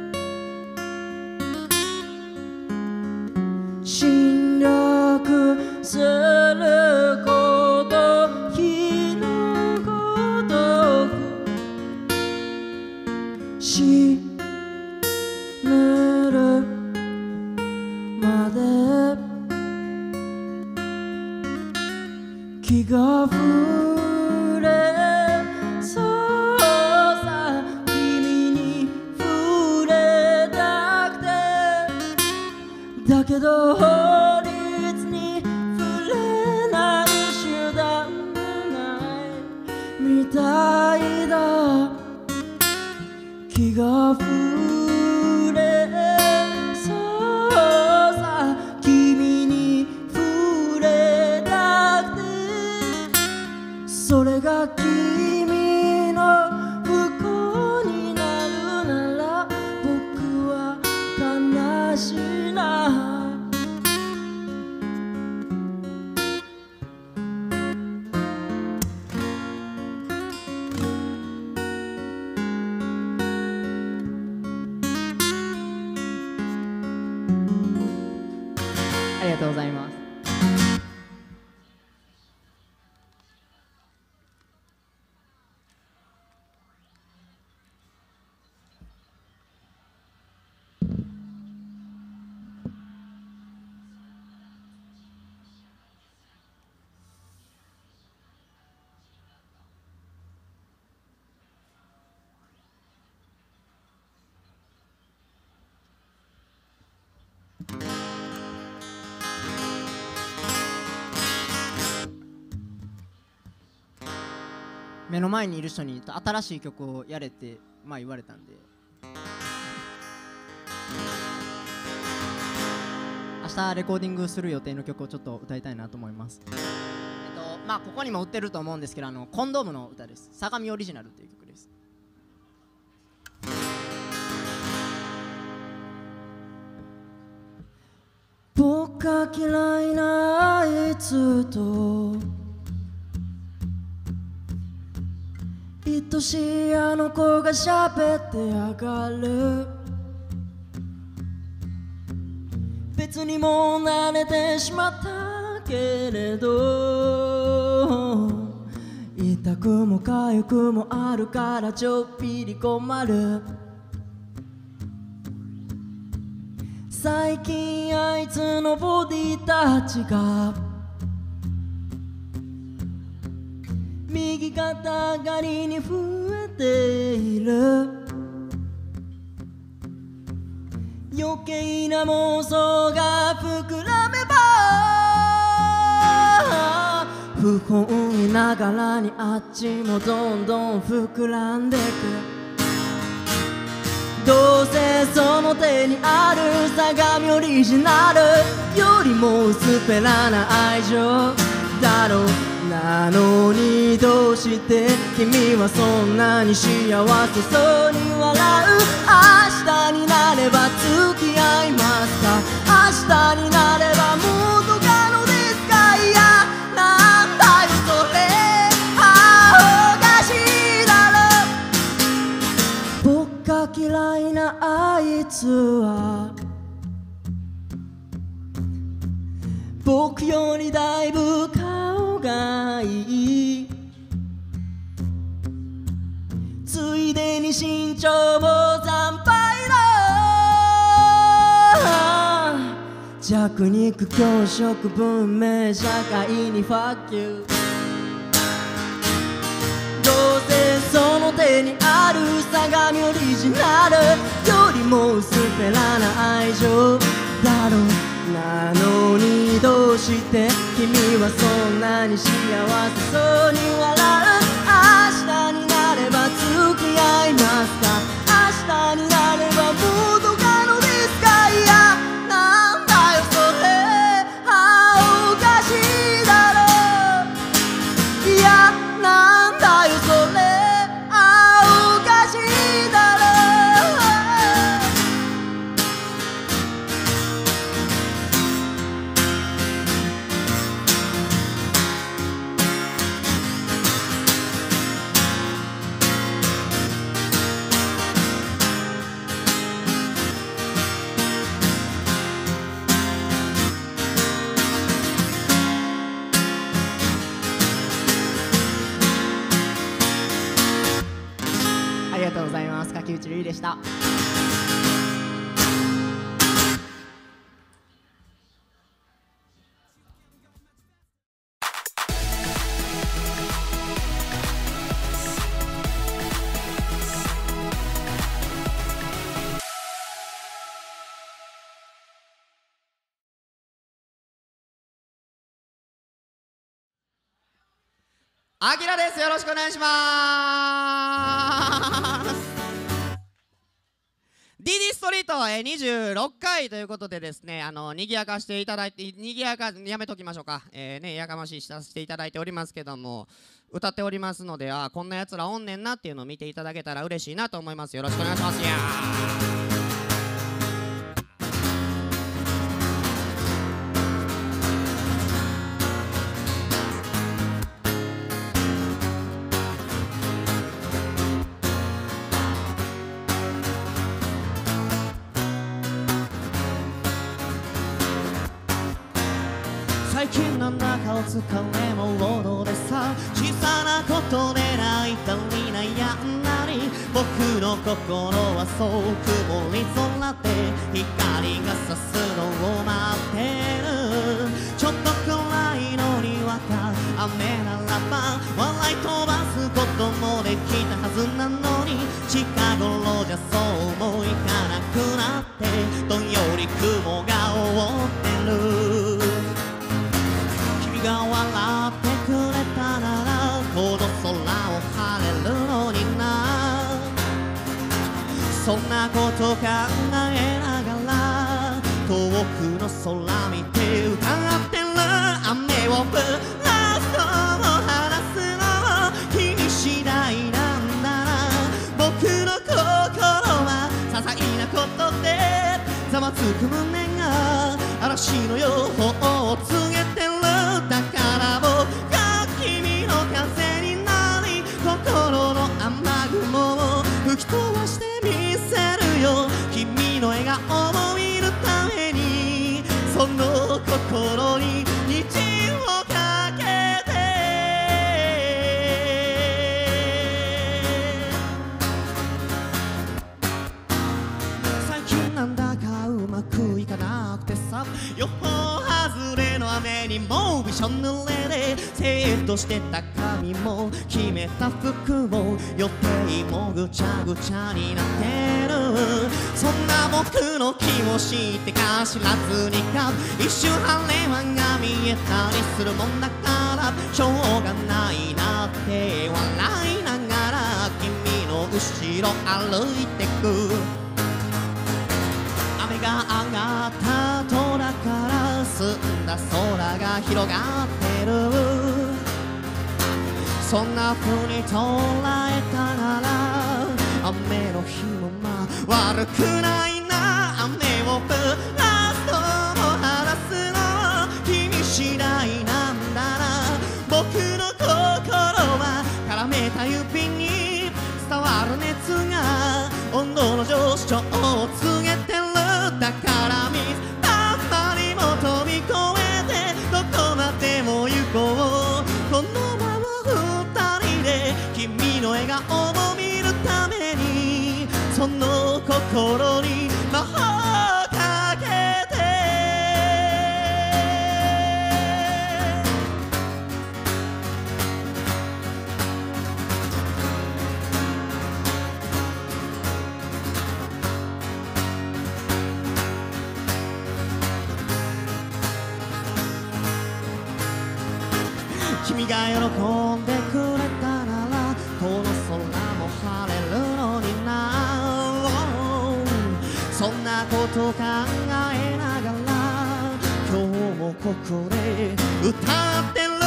侵略すること火のごとく死ぬるまで気が触れそうさ。君に触れたくてだけど法律に触れない手段がないみたいだ。気が触れそうさ。君に触れたくてそれが君の不幸になるなら僕は悲しいな。 ありがとうございます。目の前にいる人に新しい曲をやれってまあ言われたんで、明日レコーディングする予定の曲をちょっと歌いたいなと思います。えっとまあここにも売ってると思うんですけど、あのコンドームの歌です。相模オリジナルっていう曲です。 僕が嫌いなあいつと愛しいあの子が喋ってやがる。 別にもう慣れてしまったけれど、痛くも痒くもあるからちょっぴり困る。最近あいつのボディタッチが右肩上がりに増えている。余計な妄想が膨らめば不本意ながらにあっちもどんどん膨らんでく。どうせその手にある相模オリジナルよりも薄っぺらな愛情だろう。なのにどうして君はそんなに幸せそうに笑う。明日になれば付き合いますか。明日になれば元カノですか。いやなんだよそれ、ああおかしいだろ。僕が嫌いなあいつは僕よりだいぶ顔がいい。ついでに身長も惨敗だ。弱肉強食文明社会にファッキュー。どうせその手にある相模オリジナルよりも薄っぺらな愛情だろう。なのにどうして君はそんなに幸せそうに笑う。明日になれば付き合いますか。明日になれば元カノですか。いやなんだよそれ、ああおかしいだろ。いやなんだよそれ、ああおかしいだろ。 ありがとうございます。柿内瑠衣でした。 あきらです。よろしくお願いします。ディーディー ストリート、えー、にじゅうろっかいということでですね、あの賑やかしていただいて、賑やかやめときましょうか、えー、ね、やかましいさせていただいておりますけども、歌っておりますので、あこんなやつらおんねんなっていうのを見ていただけたら嬉しいなと思います。よろしくお願いします。いやー最近なんだかお疲れモードでさ、小さなことで泣いたり悩んだり、僕の心はそう曇り空で光が差すのを待ってる。ちょっと暗いのにわか雨ならば笑い飛ばすこともできたはずなのに、近頃じゃそうもいかなくなってどんより雲が覆ってる。が笑ってくれたならこの空を晴れるのにな。そんなこと考えながら遠くの空見て歌ってる。雨を降らすのも話すのも君次第なんだな。僕の心は些細なことでざわつく胸が嵐の予報を告げてる。だから僕が君の風になり心の雨雲を吹き飛ばしてみせるよ。君の笑顔を見るためにその心に虹をかけて最近なんだかうまくいかなくてさ、予報外れの雨にもびしょ濡れで、セットしてた髪も決めた服も予定もぐちゃぐちゃになってる。そんな僕の気を知ってか知らずにか一瞬晴れ間が見えたりするもんだから、しょうがないなって笑いながら君の後ろ歩いてく。雨が上がった空から澄んだ空が広がってる。そんな風に捉えたなら雨の日もまあ悪くないな。雨を降らすとも晴らすの君次第なんだな。僕の心は絡めた指に伝わる熱が温度の上昇を告げてる。だから水たまりも飛び越えてどこまでも行こう。このまま二人で君の笑顔を見るためにその心に魔法をかけて君が喜んでくれたならこの空も晴れるのにな。そんなこと考えながら今日もここで歌ってる。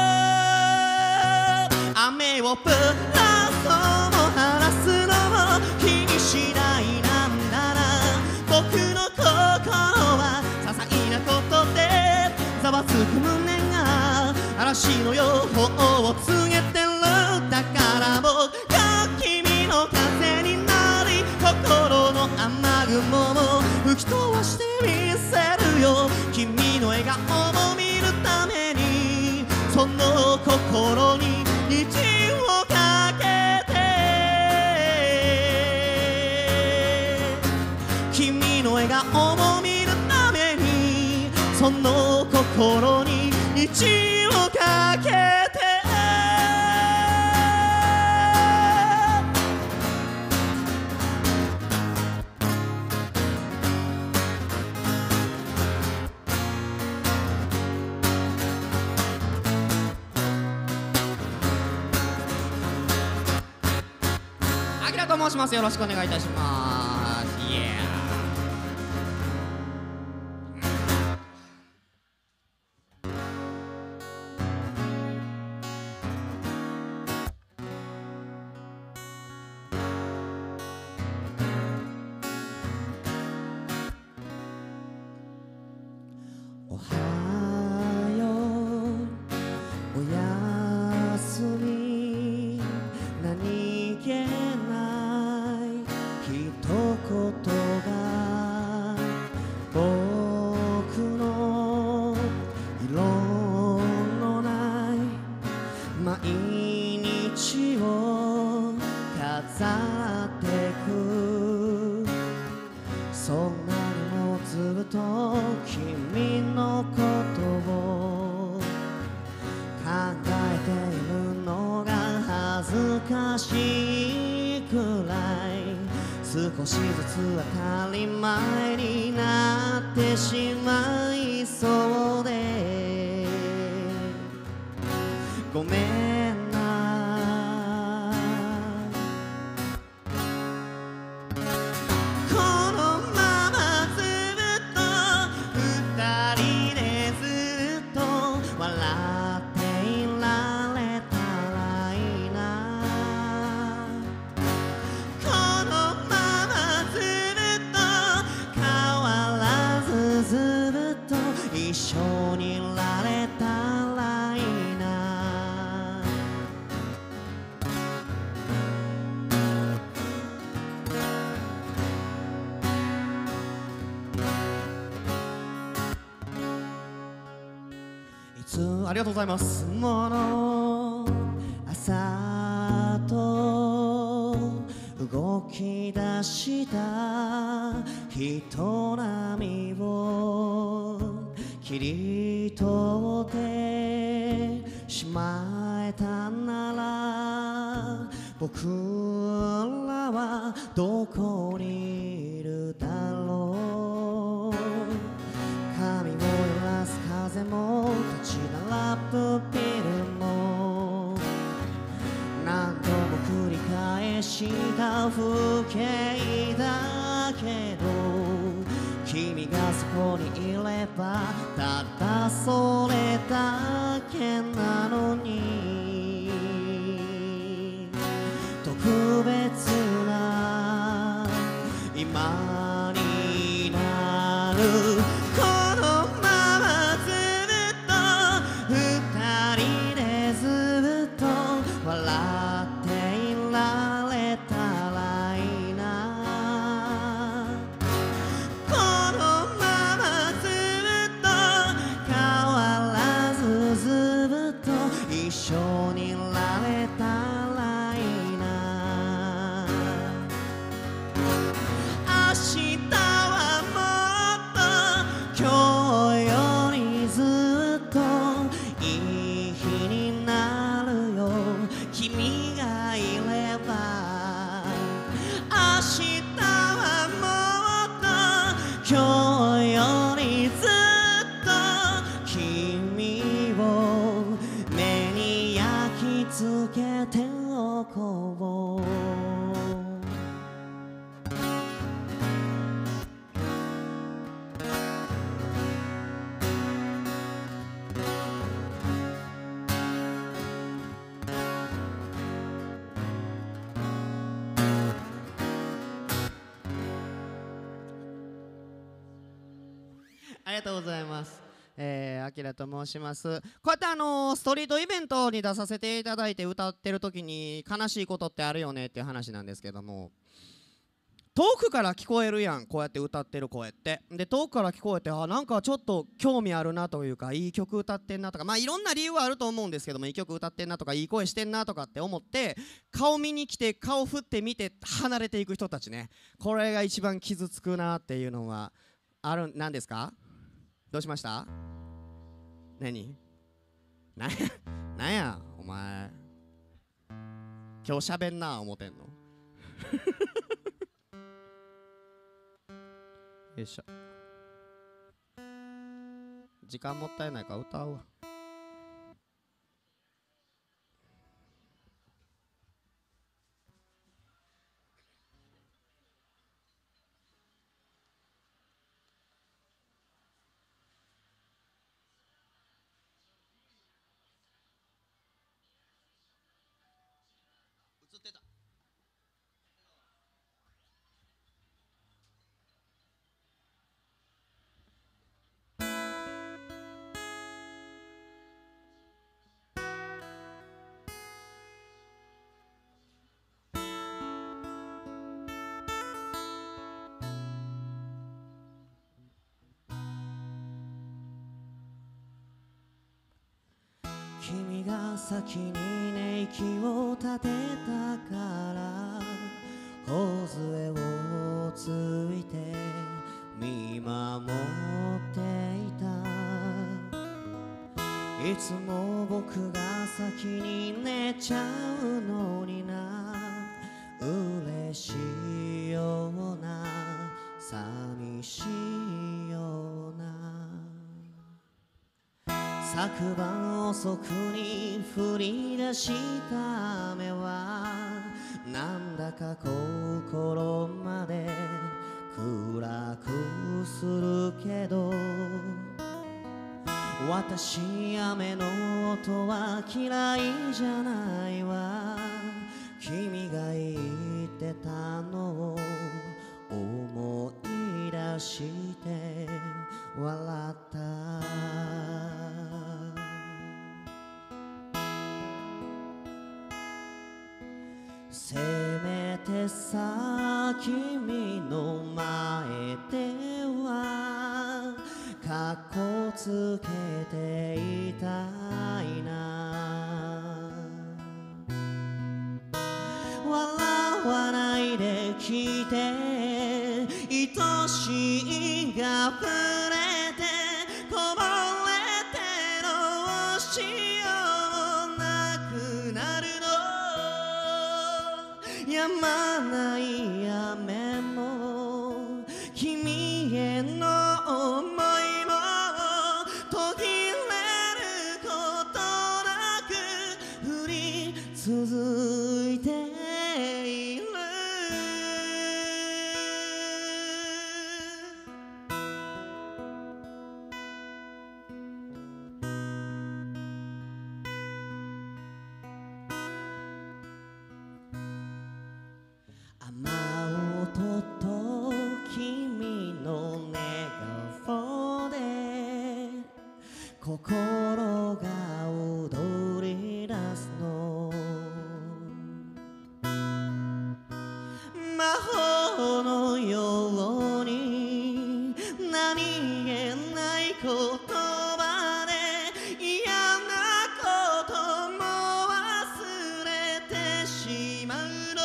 雨を降らすのも晴らすのも君次第なんだな。僕の心は些細なことでざわつく胸が嵐の予報を告げてる。だから僕が君の風になり心の雨雲も吹き飛ばしてみせるよ。君の笑顔を見るためにその心に虹をかけて君の笑顔を見るためにその心に虹をかけてあきらと申します。よろしくお願いいたします。イエーおはようおやすみ何気ない一言が僕の色のない毎日を飾ってく。そんなにもずっと君のことを考えているのが恥ずかしいくらい少しずつ当たり前になってしまいそうでごめんな。このままずっと二人でずっと笑っていられたらいいな。このままずっと変わらずずっと一緒にいられたらいいな。 いつありがとうございます。もの朝と動き出した人波を切り取ってしまえたなら僕らはどこにいるだろう。髪を揺らす風も立ち並ぶビルも何度も繰り返した風景だけど君がそこにいればただそれだけなのに特別な今になるこのままずっと二人でずっと笑っていられたらいいな。このままずっと変わらずずっと一緒にいられたらいいな。明日はもっと今日よりずっといい日になるよ君がいれば。明日はもっと今日よりずっと君を目に焼き付けておこう。ありがとうございます。えー、あきらと申します。こうやってあのー、ストリートイベントに出させていただいて歌ってる時に悲しいことってあるよねっていう話なんですけども、遠くから聞こえるやんこうやって歌ってる声ってで遠くから聞こえてあなんかちょっと興味あるなというかいい曲歌ってんなとかまあいろんな理由はあると思うんですけどもいい曲歌ってんなとかいい声してんなとかって思って顔見に来て顔振って見て離れていく人たちね、これが一番傷つくなっていうのはある。なんですか？どうしました？何？なんやなんやお前今日しゃべんな思てんのよいしょ。時間もったいないから歌うわ。映ってた。君が先にね息を立てたから頬杖をついて見守っていた。いつも僕が先に寝ちゃうのにな嬉しいような寂しいような。昨晩遅くに降り出した雨はなんだか心まで暗くするけど私雨の音は嫌いじゃないわ。君が言ってたのを思い出して笑った。せめてさ君の前ではかっこつけていたいな。笑わないで聞いて、愛しいが溢れてこぼれてどうしようなくなるの。止まない雨も君への想いも途切れることなく降り続いている。雨音と君の寝顔で心が踊り出すの。魔法のように何気ない言葉で嫌なことも忘れてしまうの。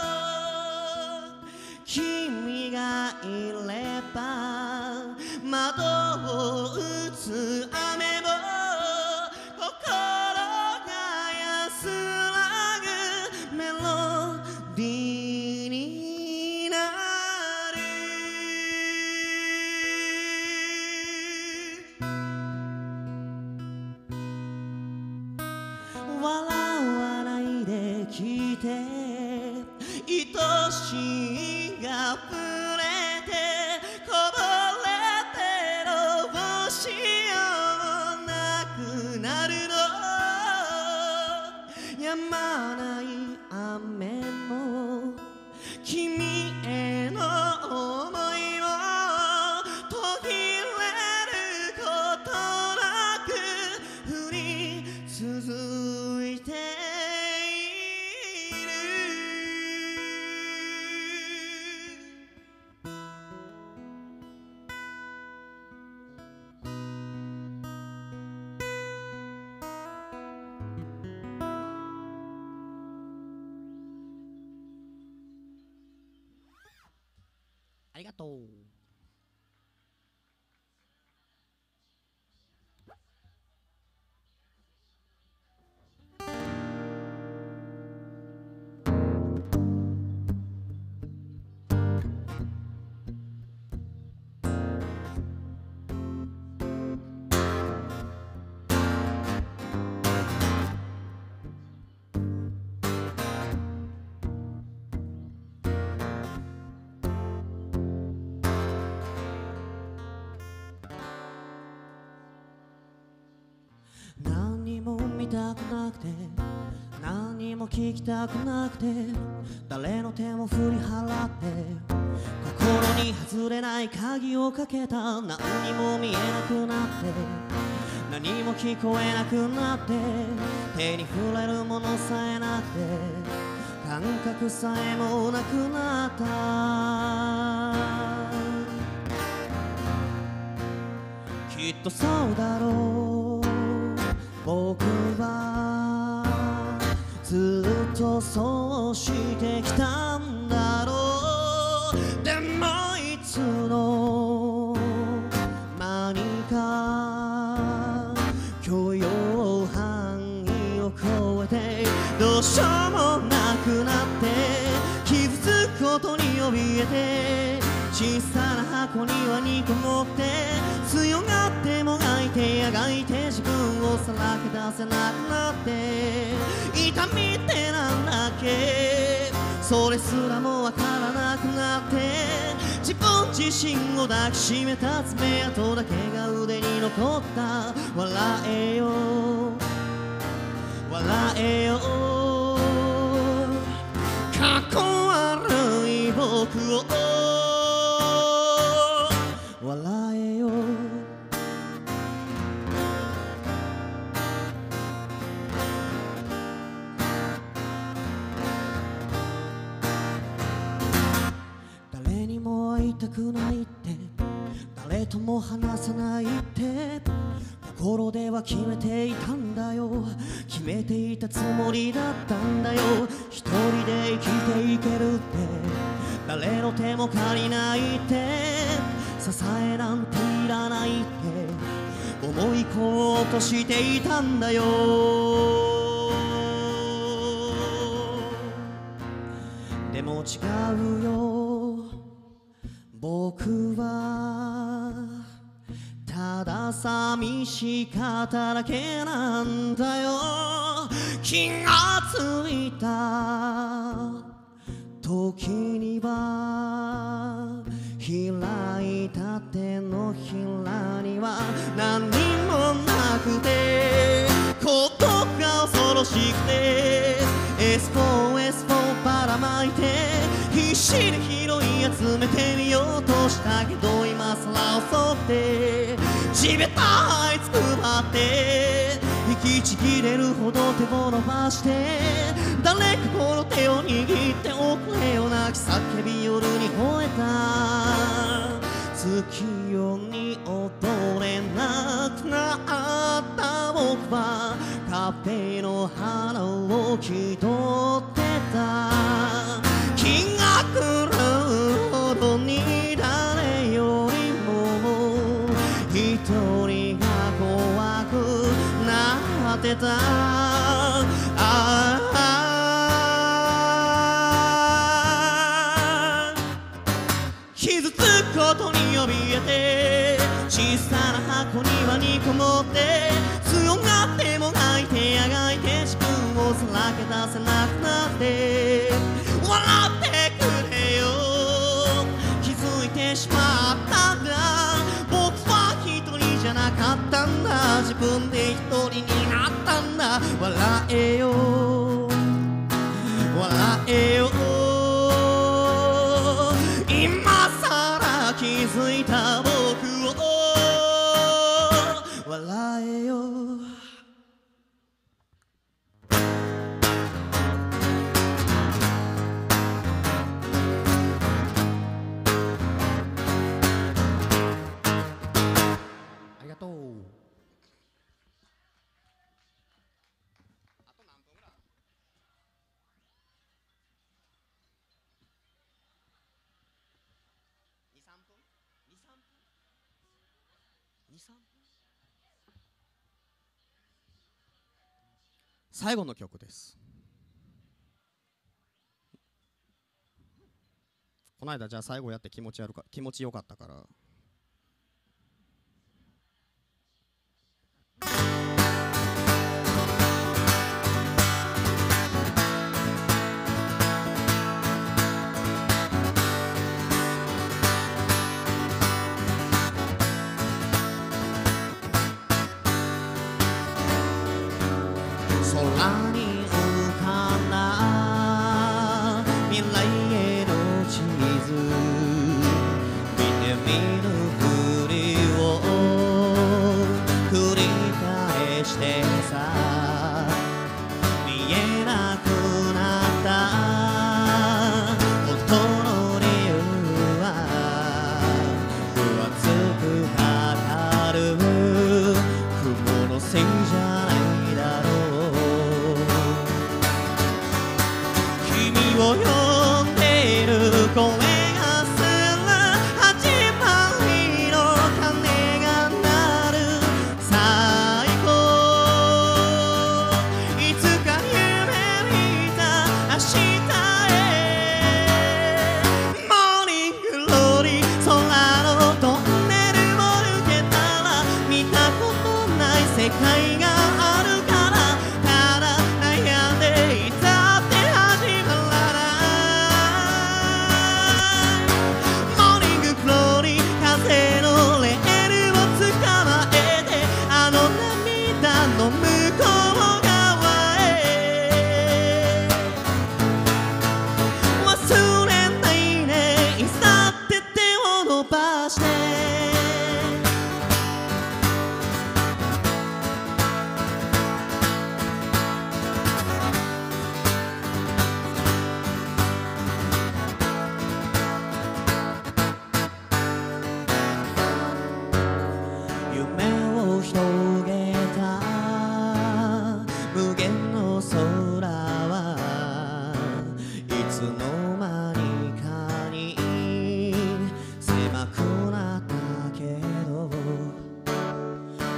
君がいれば窓を打つ雨も心が安らぐメロディーになる。笑わないで聞いて、愛しいが溢れてこぼれてどうしようなくなるの。止まない雨も君への想いを途切れることなく降り続いている。 ありがとう。 何も見たくなくて何も聞きたくなくて誰の手も振り払って心に外れない鍵をかけた。何にも見えなくなって何も聞こえなくなって手に触れるものさえなくて感覚さえもなくなった。きっとそうだろう僕はずっとそうしてきたんだろう。でもいつの間にか許容範囲を超えてどうしようもなくなって傷つくことに怯えて小さな箱にはにこもって強がってもがいてあがいて自分をさらけ出せなくなって痛みってなんだっけそれすらもわからなくなって自分自身を抱きしめた爪痕だけが腕に残った。笑えよ笑えよかっこ悪い僕を笑えよ誰にも会いたくないって誰誰とも話さないって心では決めていたんだよ。決めていたつもりだったんだよ。一人で生きていけるって誰の手も借りないって支えなんていらないって思い込もうとしていたんだよ。でも違うよ、僕はただ寂しかっただけなんだよ。気がついた時には開いた手のひらには何もなくて孤独が恐ろしくて エスフォーエスフォー ばらまいて必死で拾い集めてみようとしたけど今さら遅くて地べたいつくばって引きちぎれるほど手を伸ばして誰かこの手を握っておくれよ泣き叫び夜に吠えた月夜に踊れなくなった僕はカフェの花を気取ってた気が狂うほどに誰よりも一人が怖くなってたああ傷つくことに怯えて小さな箱庭にこもって強がってもがいてあがいて自分をさらけ出せなくなって笑ってくれよ気づいてしまったんだ僕は一人じゃなかったんだ自分で一人になったんだ笑えよ笑えよ今さら気づいた僕を笑えよありがとう最後の曲です。この間じゃあ最後やって気持ち悪か気持ちよかったから空に浮かんだ未来への地図見て見ぬふりを繰り返してさ見えなくなった本当の理由は分厚くかかる雲のせいじゃないだろう君を呼んでいる声がする始まりの鐘が鳴る最高いつか夢見た明日へモーニングローリー空のトンネルを抜けたら見たことない世界があるからただ悩んでいたって始まらないモーニンググローリー風のレールを捕まえてあの涙の向こう側へ忘れないねいざって手を伸ばして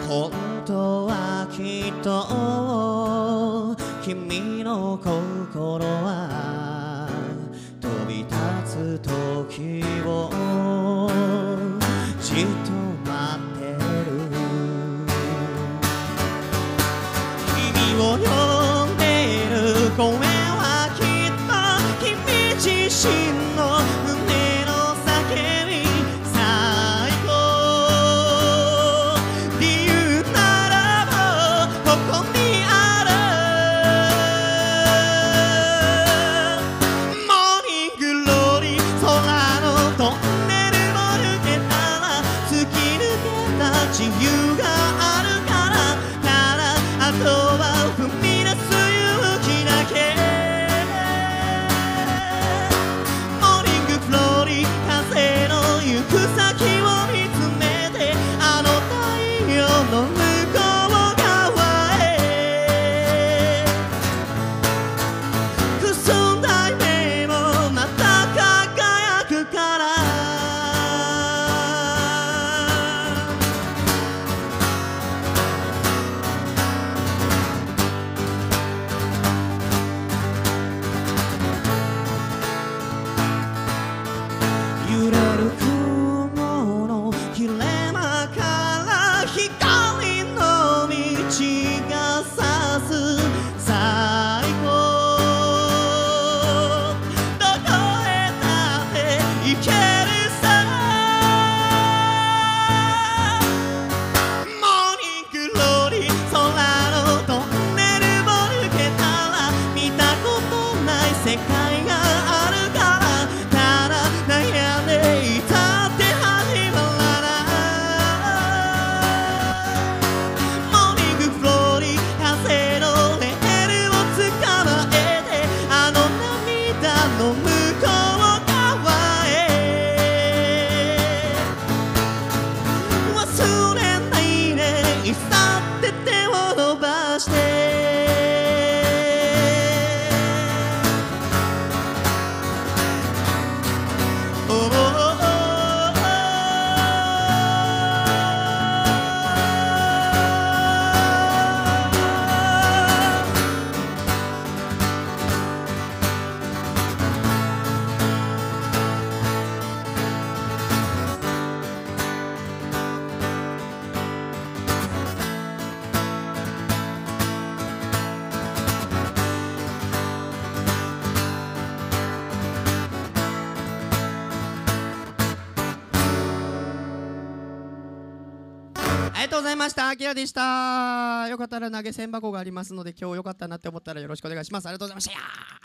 本当はきっと君の心は飛び立つ時をじっと待ってる君を呼んでいる声はきっと君自身の胸の叫び最高理由ならばここにあるモーニングローリー空のトンネルを抜けたら突き抜けた自由があるからただあとは踏み出す勇気だけモーニングフローリー風の行く先を見つめてあの太陽の向こう側へくすんだ夢もまた輝くから揺れる雲の切れ間から光の道が差す最高どこへだって行けるさモーニングローリー空のトンネルを抜けたら見たことない世界があるからただ悩んでいたって始まらないモーニングフローリー風のレールを捕まえてあの涙の向こう側へ忘れないでいさって手を伸ばしておおありがとうございました。あきらでした。よかったら投げ銭箱がありますので今日よかったなって思ったらよろしくお願いします。ありがとうございました。